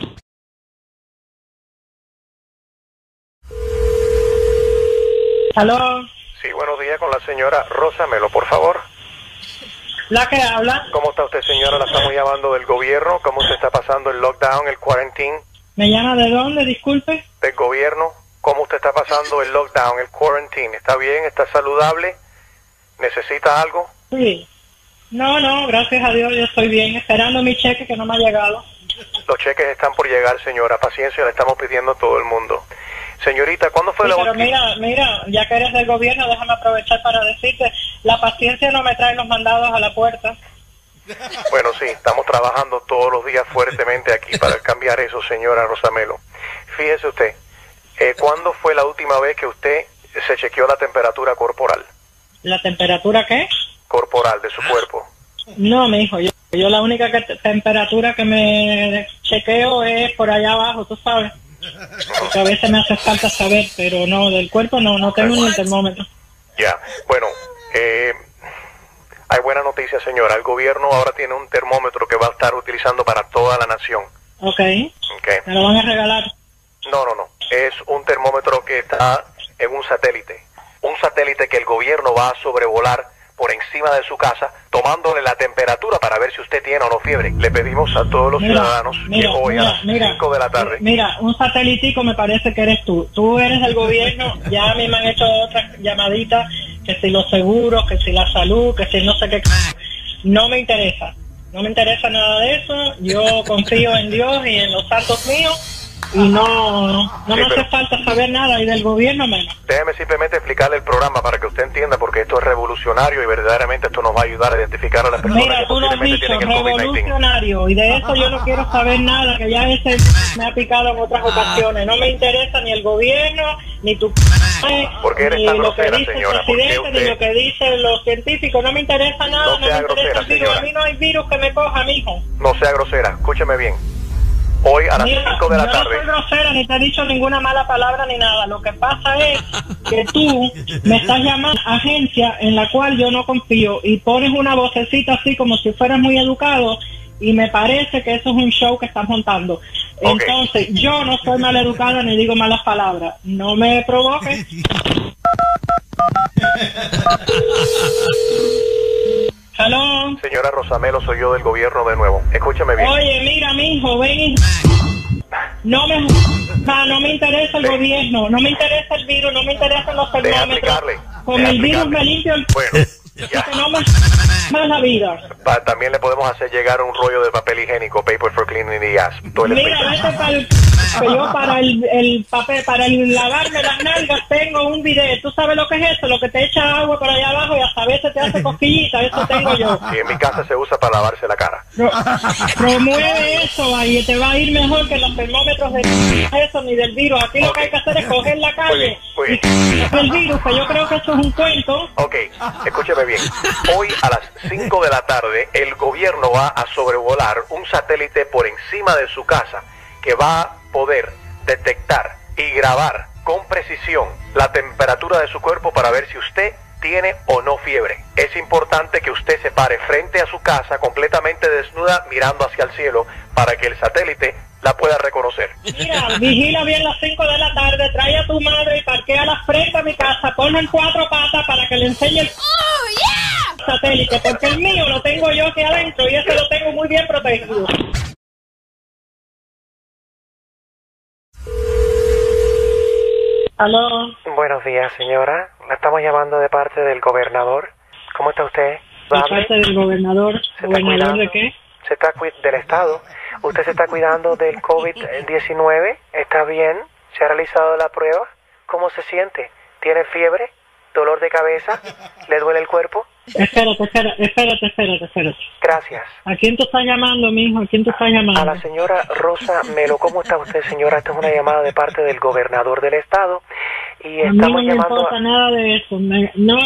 ¿Aló? Sí, buenos días, con la señora Rosamelo, por favor. ¿La que habla? ¿Cómo está usted, señora? La estamos llamando del gobierno. ¿Cómo usted está pasando el lockdown, el quarantine? ¿Me llama de dónde, disculpe? Del gobierno. ¿Cómo usted está pasando el lockdown, el quarantine? ¿Está bien? ¿Está saludable? ¿Necesita algo? Sí. No, gracias a Dios yo estoy bien, esperando mi cheque que no me ha llegado. Los cheques están por llegar, señora. Paciencia, le estamos pidiendo a todo el mundo. Señorita, ¿cuándo fue la última? Pero mira, ya que eres del gobierno, déjame aprovechar para decirte, la paciencia no me trae los mandados a la puerta. Bueno, sí, estamos trabajando todos los días fuertemente aquí para cambiar eso, señora Rosamelo. Fíjese usted, ¿cuándo fue la última vez que usted se chequeó la temperatura corporal? ¿La temperatura qué? Corporal, de su cuerpo. No, mijo, yo la única temperatura que me chequeo es por allá abajo, tú sabes. Porque a veces me hace falta saber, pero no, del cuerpo no tengo ni el termómetro. Ya, bueno, hay buena noticia, señora. El gobierno ahora tiene un termómetro que va a estar utilizando para toda la nación. Ok. ¿Me lo van a regalar? No. Es un termómetro que está en un satélite. Un satélite que el gobierno va a sobrevolar por encima de su casa, tomándole la temperatura para ver si usted tiene o no fiebre. Le pedimos a todos los ciudadanos que hoy a las 5 de la tarde... Mira, un satélitico me parece que eres tú. Tú eres del gobierno, ya a mí me han hecho otras llamaditas, que si los seguros, que si la salud, que si no sé qué... No me interesa nada de eso. Yo confío en Dios y en los santos míos. Y no me hace falta saber nada y del gobierno menos. Déjeme simplemente explicarle el programa para que usted entienda, porque esto es revolucionario y verdaderamente esto nos va a ayudar a identificar a las personas que posiblemente tienen el COVID-19. Revolucionario, y de eso yo no quiero saber nada, que ya ese me ha picado en otras ocasiones. No me interesa ni el gobierno, ni tu ¿Por qué eres tan grosera, señora? ¿Por qué usted... Ni lo que dicen los científicos, no me interesa nada, no sea grosera, señora. A mí no hay virus que me coja, mijo. No sea grosera, escúcheme bien. Hoy a las 5 de la tarde. Yo no soy grosera, ni te he dicho ninguna mala palabra ni nada. Lo que pasa es que tú me estás llamando a agencia en la cual yo no confío y pones una vocecita así como si fueras muy educado y me parece que eso es un show que estás montando. Entonces, yo no soy maleducada ni digo malas palabras. No me provoques. ¿Aló? Señora Rosamelo, soy yo del gobierno de nuevo. Escúchame bien. Oye, mira, mijo, ven y... No me interesa el gobierno, no me interesa el virus, no me interesan los termómetros. Con el virus me limpio el... Bueno, ya. Que no me... más la vida. También le podemos hacer llegar un rollo de papel higiénico, paper for cleaning the ass. Mira, vete para el... que yo para el papel, para lavarme las nalgas tengo un bidet. ¿Tú sabes lo que es eso? Lo que te echa agua por allá abajo y hasta a veces te hace cosquillita, eso tengo yo. Sí, en mi casa se usa para lavarse la cara. Promueve eso ahí, te va a ir mejor que los termómetros de eso ni del virus. Aquí lo que hay que hacer es coger la calle y el virus, que yo creo que eso es un cuento. Ok, escúcheme bien. Hoy a las 5 de la tarde, el gobierno va a sobrevolar un satélite por encima de su casa que va a poder detectar y grabar con precisión la temperatura de su cuerpo para ver si usted tiene o no fiebre. Es importante que usted se pare frente a su casa completamente desnuda mirando hacia el cielo para que el satélite la pueda reconocer. Mira, vigila bien las 5 de la tarde, trae a tu madre y parquéala frente a mi casa, ponlo en 4 patas para que le enseñe el satélite, porque el mío lo tengo yo aquí adentro y ese lo tengo muy bien protegido. ¿Aló? Buenos días, señora. La estamos llamando de parte del gobernador. ¿Cómo está usted? ¿De parte del gobernador? ¿Gobernador de qué? Del estado. ¿Usted se está cuidando del COVID-19? ¿Está bien? ¿Se ha realizado la prueba? ¿Cómo se siente? ¿Tiene fiebre? ¿Dolor de cabeza? ¿Le duele el cuerpo? Espérate. Gracias. ¿A quién te está llamando, mijo? ¿A quién te está llamando? A la señora Rosa Melo. ¿Cómo está usted, señora? Esta es una llamada de parte del gobernador del estado. Y a estamos mí no me llamando importa nada de eso. No.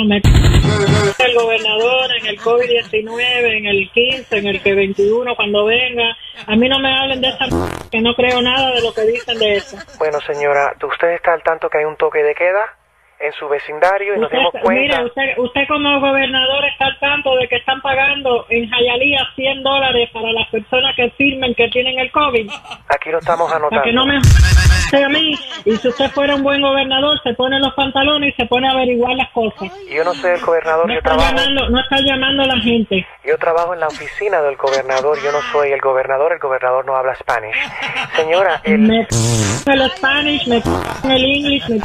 El gobernador en el COVID-19, en el 15, en el que 21, cuando venga. A mí no me hablen de esa que no creo nada de lo que dicen de eso. Bueno, señora, ¿usted está al tanto que hay un toque de queda en su vecindario y nos dimos cuenta? Mire, usted como gobernador está al tanto de que están pagando en Hialeah $100 para las personas que firmen que tienen el COVID. Aquí lo estamos anotando. Para que no me a mí. Y si usted fuera un buen gobernador, se pone los pantalones y se pone a averiguar las cosas. Yo no soy el gobernador, no está llamando a la gente. Yo trabajo en la oficina del gobernador, yo no soy el gobernador no habla Spanish. Señora, el Spanish, me el English, me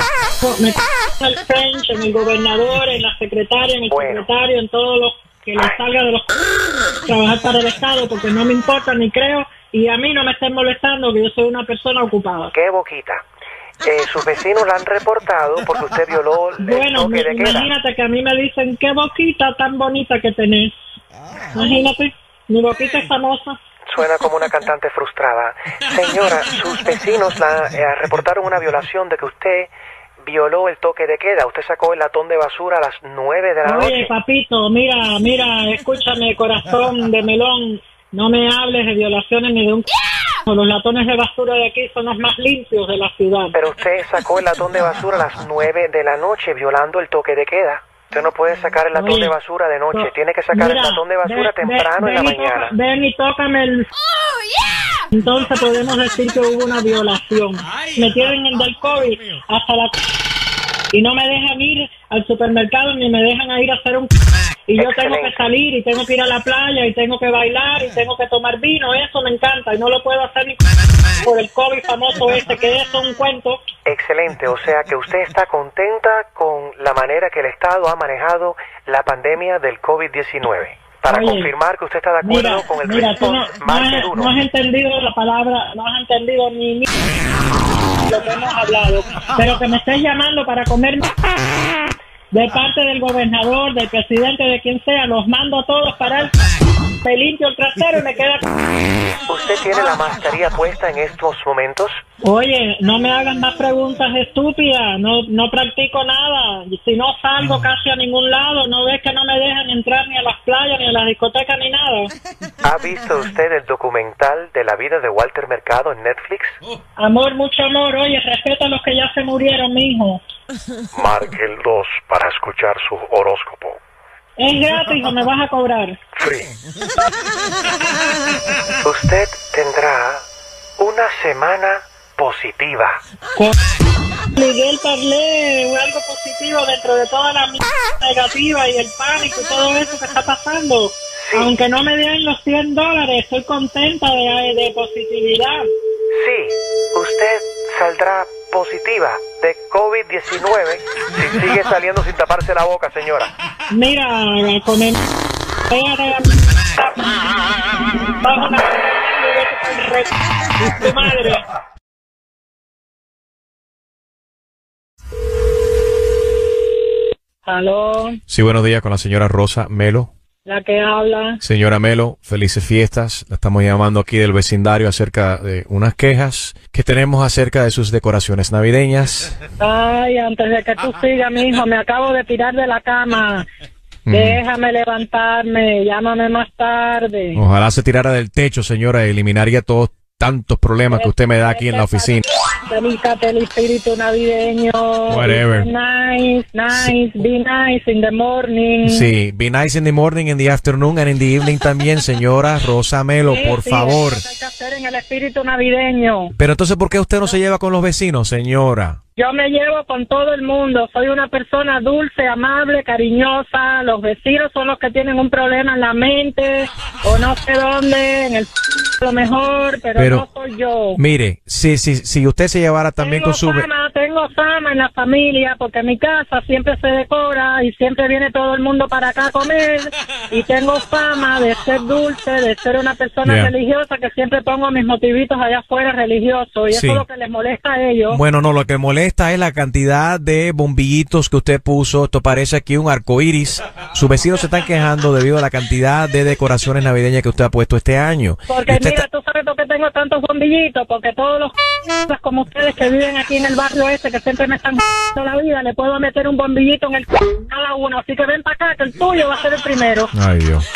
el French, en el gobernador, en la secretaria, en el secretario, en todo lo que le salga de los trabajar para el Estado, porque no me importa ni creo, y a mí no me estén molestando, que yo soy una persona ocupada. ¡Qué boquita! Sus vecinos la han reportado porque usted violó el toque de queda. Imagínate que a mí me dicen, qué boquita tan bonita que tenés. Imagínate, mi boquita es famosa. Suena como una cantante frustrada. Señora, sus vecinos reportaron una violación de que usted violó el toque de queda. Usted sacó el latón de basura a las 9 de la noche. Oye, papito, mira, escúchame, corazón de melón. No me hables de violaciones ni de un... Los latones de basura de aquí son los más limpios de la ciudad. Pero usted sacó el latón de basura a las 9 de la noche, violando el toque de queda. Usted no puede sacar el latón de basura de noche. Tiene que sacar el latón de basura temprano en la mañana. Ven y tócame el... Entonces podemos decir que hubo una violación. Me tienen del COVID hasta la... Y no me dejan ir al supermercado ni me dejan ir a hacer un... Y yo tengo que salir y tengo que ir a la playa y tengo que bailar y tengo que tomar vino. Eso me encanta y no lo puedo hacer ni por el COVID famoso que es un cuento. Excelente, o sea que usted está contenta con la manera que el Estado ha manejado la pandemia del COVID-19. Para confirmar que usted está de acuerdo con el response no has entendido la palabra, no has entendido ni lo que hemos hablado. Pero que me estés llamando para comer de parte del gobernador, del presidente, de quien sea, los mando a todos para él. Me limpio el trasero y me queda... ¿Usted tiene la mascarilla puesta en estos momentos? Oye, no me hagan más preguntas estúpidas, no practico nada. Si no salgo casi a ningún lado, no ves que no me dejan entrar ni a las playas, ni a las discotecas, ni nada. ¿Ha visto usted el documental de la vida de Walter Mercado en Netflix? Amor, mucho amor. Oye, respeta a los que ya se murieron, mijo. Marque el 2 para escuchar su horóscopo. Es gratis o me vas a cobrar. Free. Usted tendrá una semana positiva. Miguel Parlé, algo positivo dentro de toda la negativa y el pánico y todo eso que está pasando. Sí. Aunque no me den los $100, estoy contenta de positividad. Sí, usted saldrá positiva de COVID-19 si sigue saliendo sin taparse la boca, señora. Mira, con el... tu madre. ¿Aló? Sí, buenos días, con la señora Rosa Melo. La que habla. Señora Melo, felices fiestas. La estamos llamando aquí del vecindario acerca de unas quejas que tenemos acerca de sus decoraciones navideñas. Ay, antes de que tú sigas, mi hijo, me acabo de tirar de la cama. Déjame levantarme, llámame más tarde. Ojalá se tirara del techo, señora, eliminaría todos tantos problemas que usted me da aquí en la oficina. Dedícate el espíritu navideño. Whatever. Nice, be nice in the morning. Sí, be nice in the morning, in the afternoon and in the evening también, señora Rosa Melo, por favor. Eso hay que hacer en el espíritu navideño. Pero entonces, ¿por qué usted no se lleva con los vecinos, señora? Yo me llevo con todo el mundo, soy una persona dulce, amable, cariñosa. Los vecinos son los que tienen un problema en la mente o no sé dónde, en el lo mejor, pero no soy yo. Mire, si usted se llevara también con su... Tengo fama en la familia porque mi casa siempre se decora y siempre viene todo el mundo para acá a comer y tengo fama de ser dulce, de ser una persona religiosa que siempre pongo mis motivitos allá afuera religiosos y eso es lo que les molesta a ellos. Bueno, no, lo que molesta es la cantidad de bombillitos que usted puso. Esto parece aquí un arco iris. Sus vecinos se están quejando debido a la cantidad de decoraciones navideñas que usted ha puesto este año. Porque mira, tú sabes por qué tengo tantos bombillitos, porque todos los como ustedes que viven aquí en el barrio ese que siempre me están la vida, le puedo meter un bombillito en el cada uno, así que ven para acá que el tuyo va a ser el primero. Ay, Dios.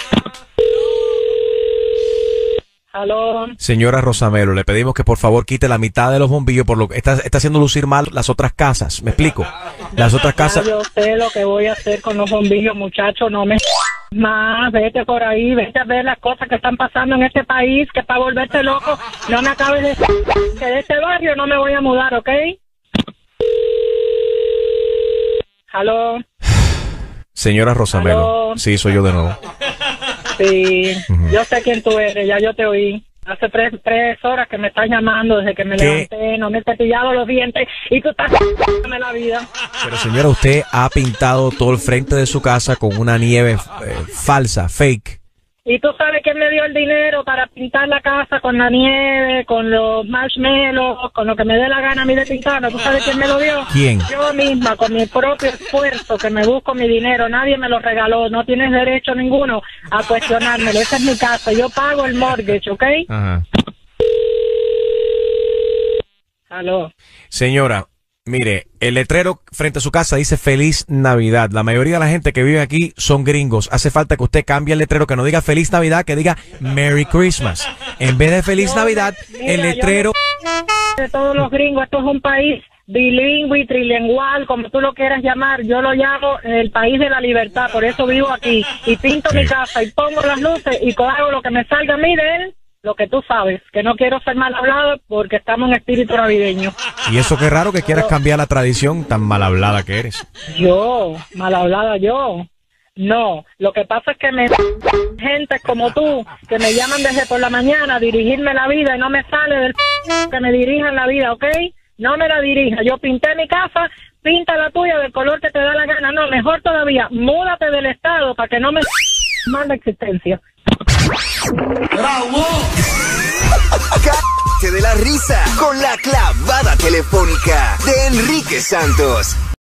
¿Aló? Señora Rosa Melo, le pedimos que por favor quite la mitad de los bombillos por lo que está haciendo lucir mal las otras casas. ¿Me explico? Las otras casas... Yo sé lo que voy a hacer con los bombillos, muchachos, no me más, vete por ahí, vete a ver las cosas que están pasando en este país, que para volverte loco, no me acabes de que de este barrio no me voy a mudar, ¿ok? ¿Aló? Señora Rosa Melo. Sí, soy yo de nuevo. Sí, yo sé quién tú eres, ya yo te oí. Hace tres horas que me estás llamando desde que me levanté, no me he cepillado los dientes y tú estás dándome la vida. Pero señora, usted ha pintado todo el frente de su casa con una nieve falsa, fake. ¿Y tú sabes quién me dio el dinero para pintar la casa con la nieve, con los marshmallows, con lo que me dé la gana a mí de pintarlo? ¿Tú sabes quién me lo dio? ¿Quién? Yo misma, con mi propio esfuerzo, que me busco mi dinero. Nadie me lo regaló. No tienes derecho ninguno a cuestionármelo. Esa es mi casa. Yo pago el mortgage, ¿ok? Ajá. Aló. Señora, mire, el letrero frente a su casa dice Feliz Navidad. La mayoría de la gente que vive aquí son gringos. Hace falta que usted cambie el letrero, que no diga Feliz Navidad, que diga Merry Christmas. En vez de Feliz Navidad, mira, el letrero... De todos los gringos, esto es un país bilingüe, trilingual, como tú lo quieras llamar. Yo lo llamo el país de la libertad, por eso vivo aquí. Y pinto mi casa y pongo las luces y hago lo que me salga a mí de él. Lo que tú sabes, que no quiero ser mal hablado porque estamos en espíritu navideño. Y eso qué raro que quieras cambiar la tradición tan mal hablada que eres. Yo, mal hablada yo. No, lo que pasa es que gente como tú, que me llaman desde por la mañana a dirigirme la vida y no me sale del que me dirijan la vida, ¿ok? No me la dirija. Yo pinté mi casa, pinta la tuya del color que te da la gana. No, mejor todavía, múdate del estado para que no me mal la existencia. ¡Bravo! ¡Cállate de la risa con la clavada telefónica de Enrique Santos!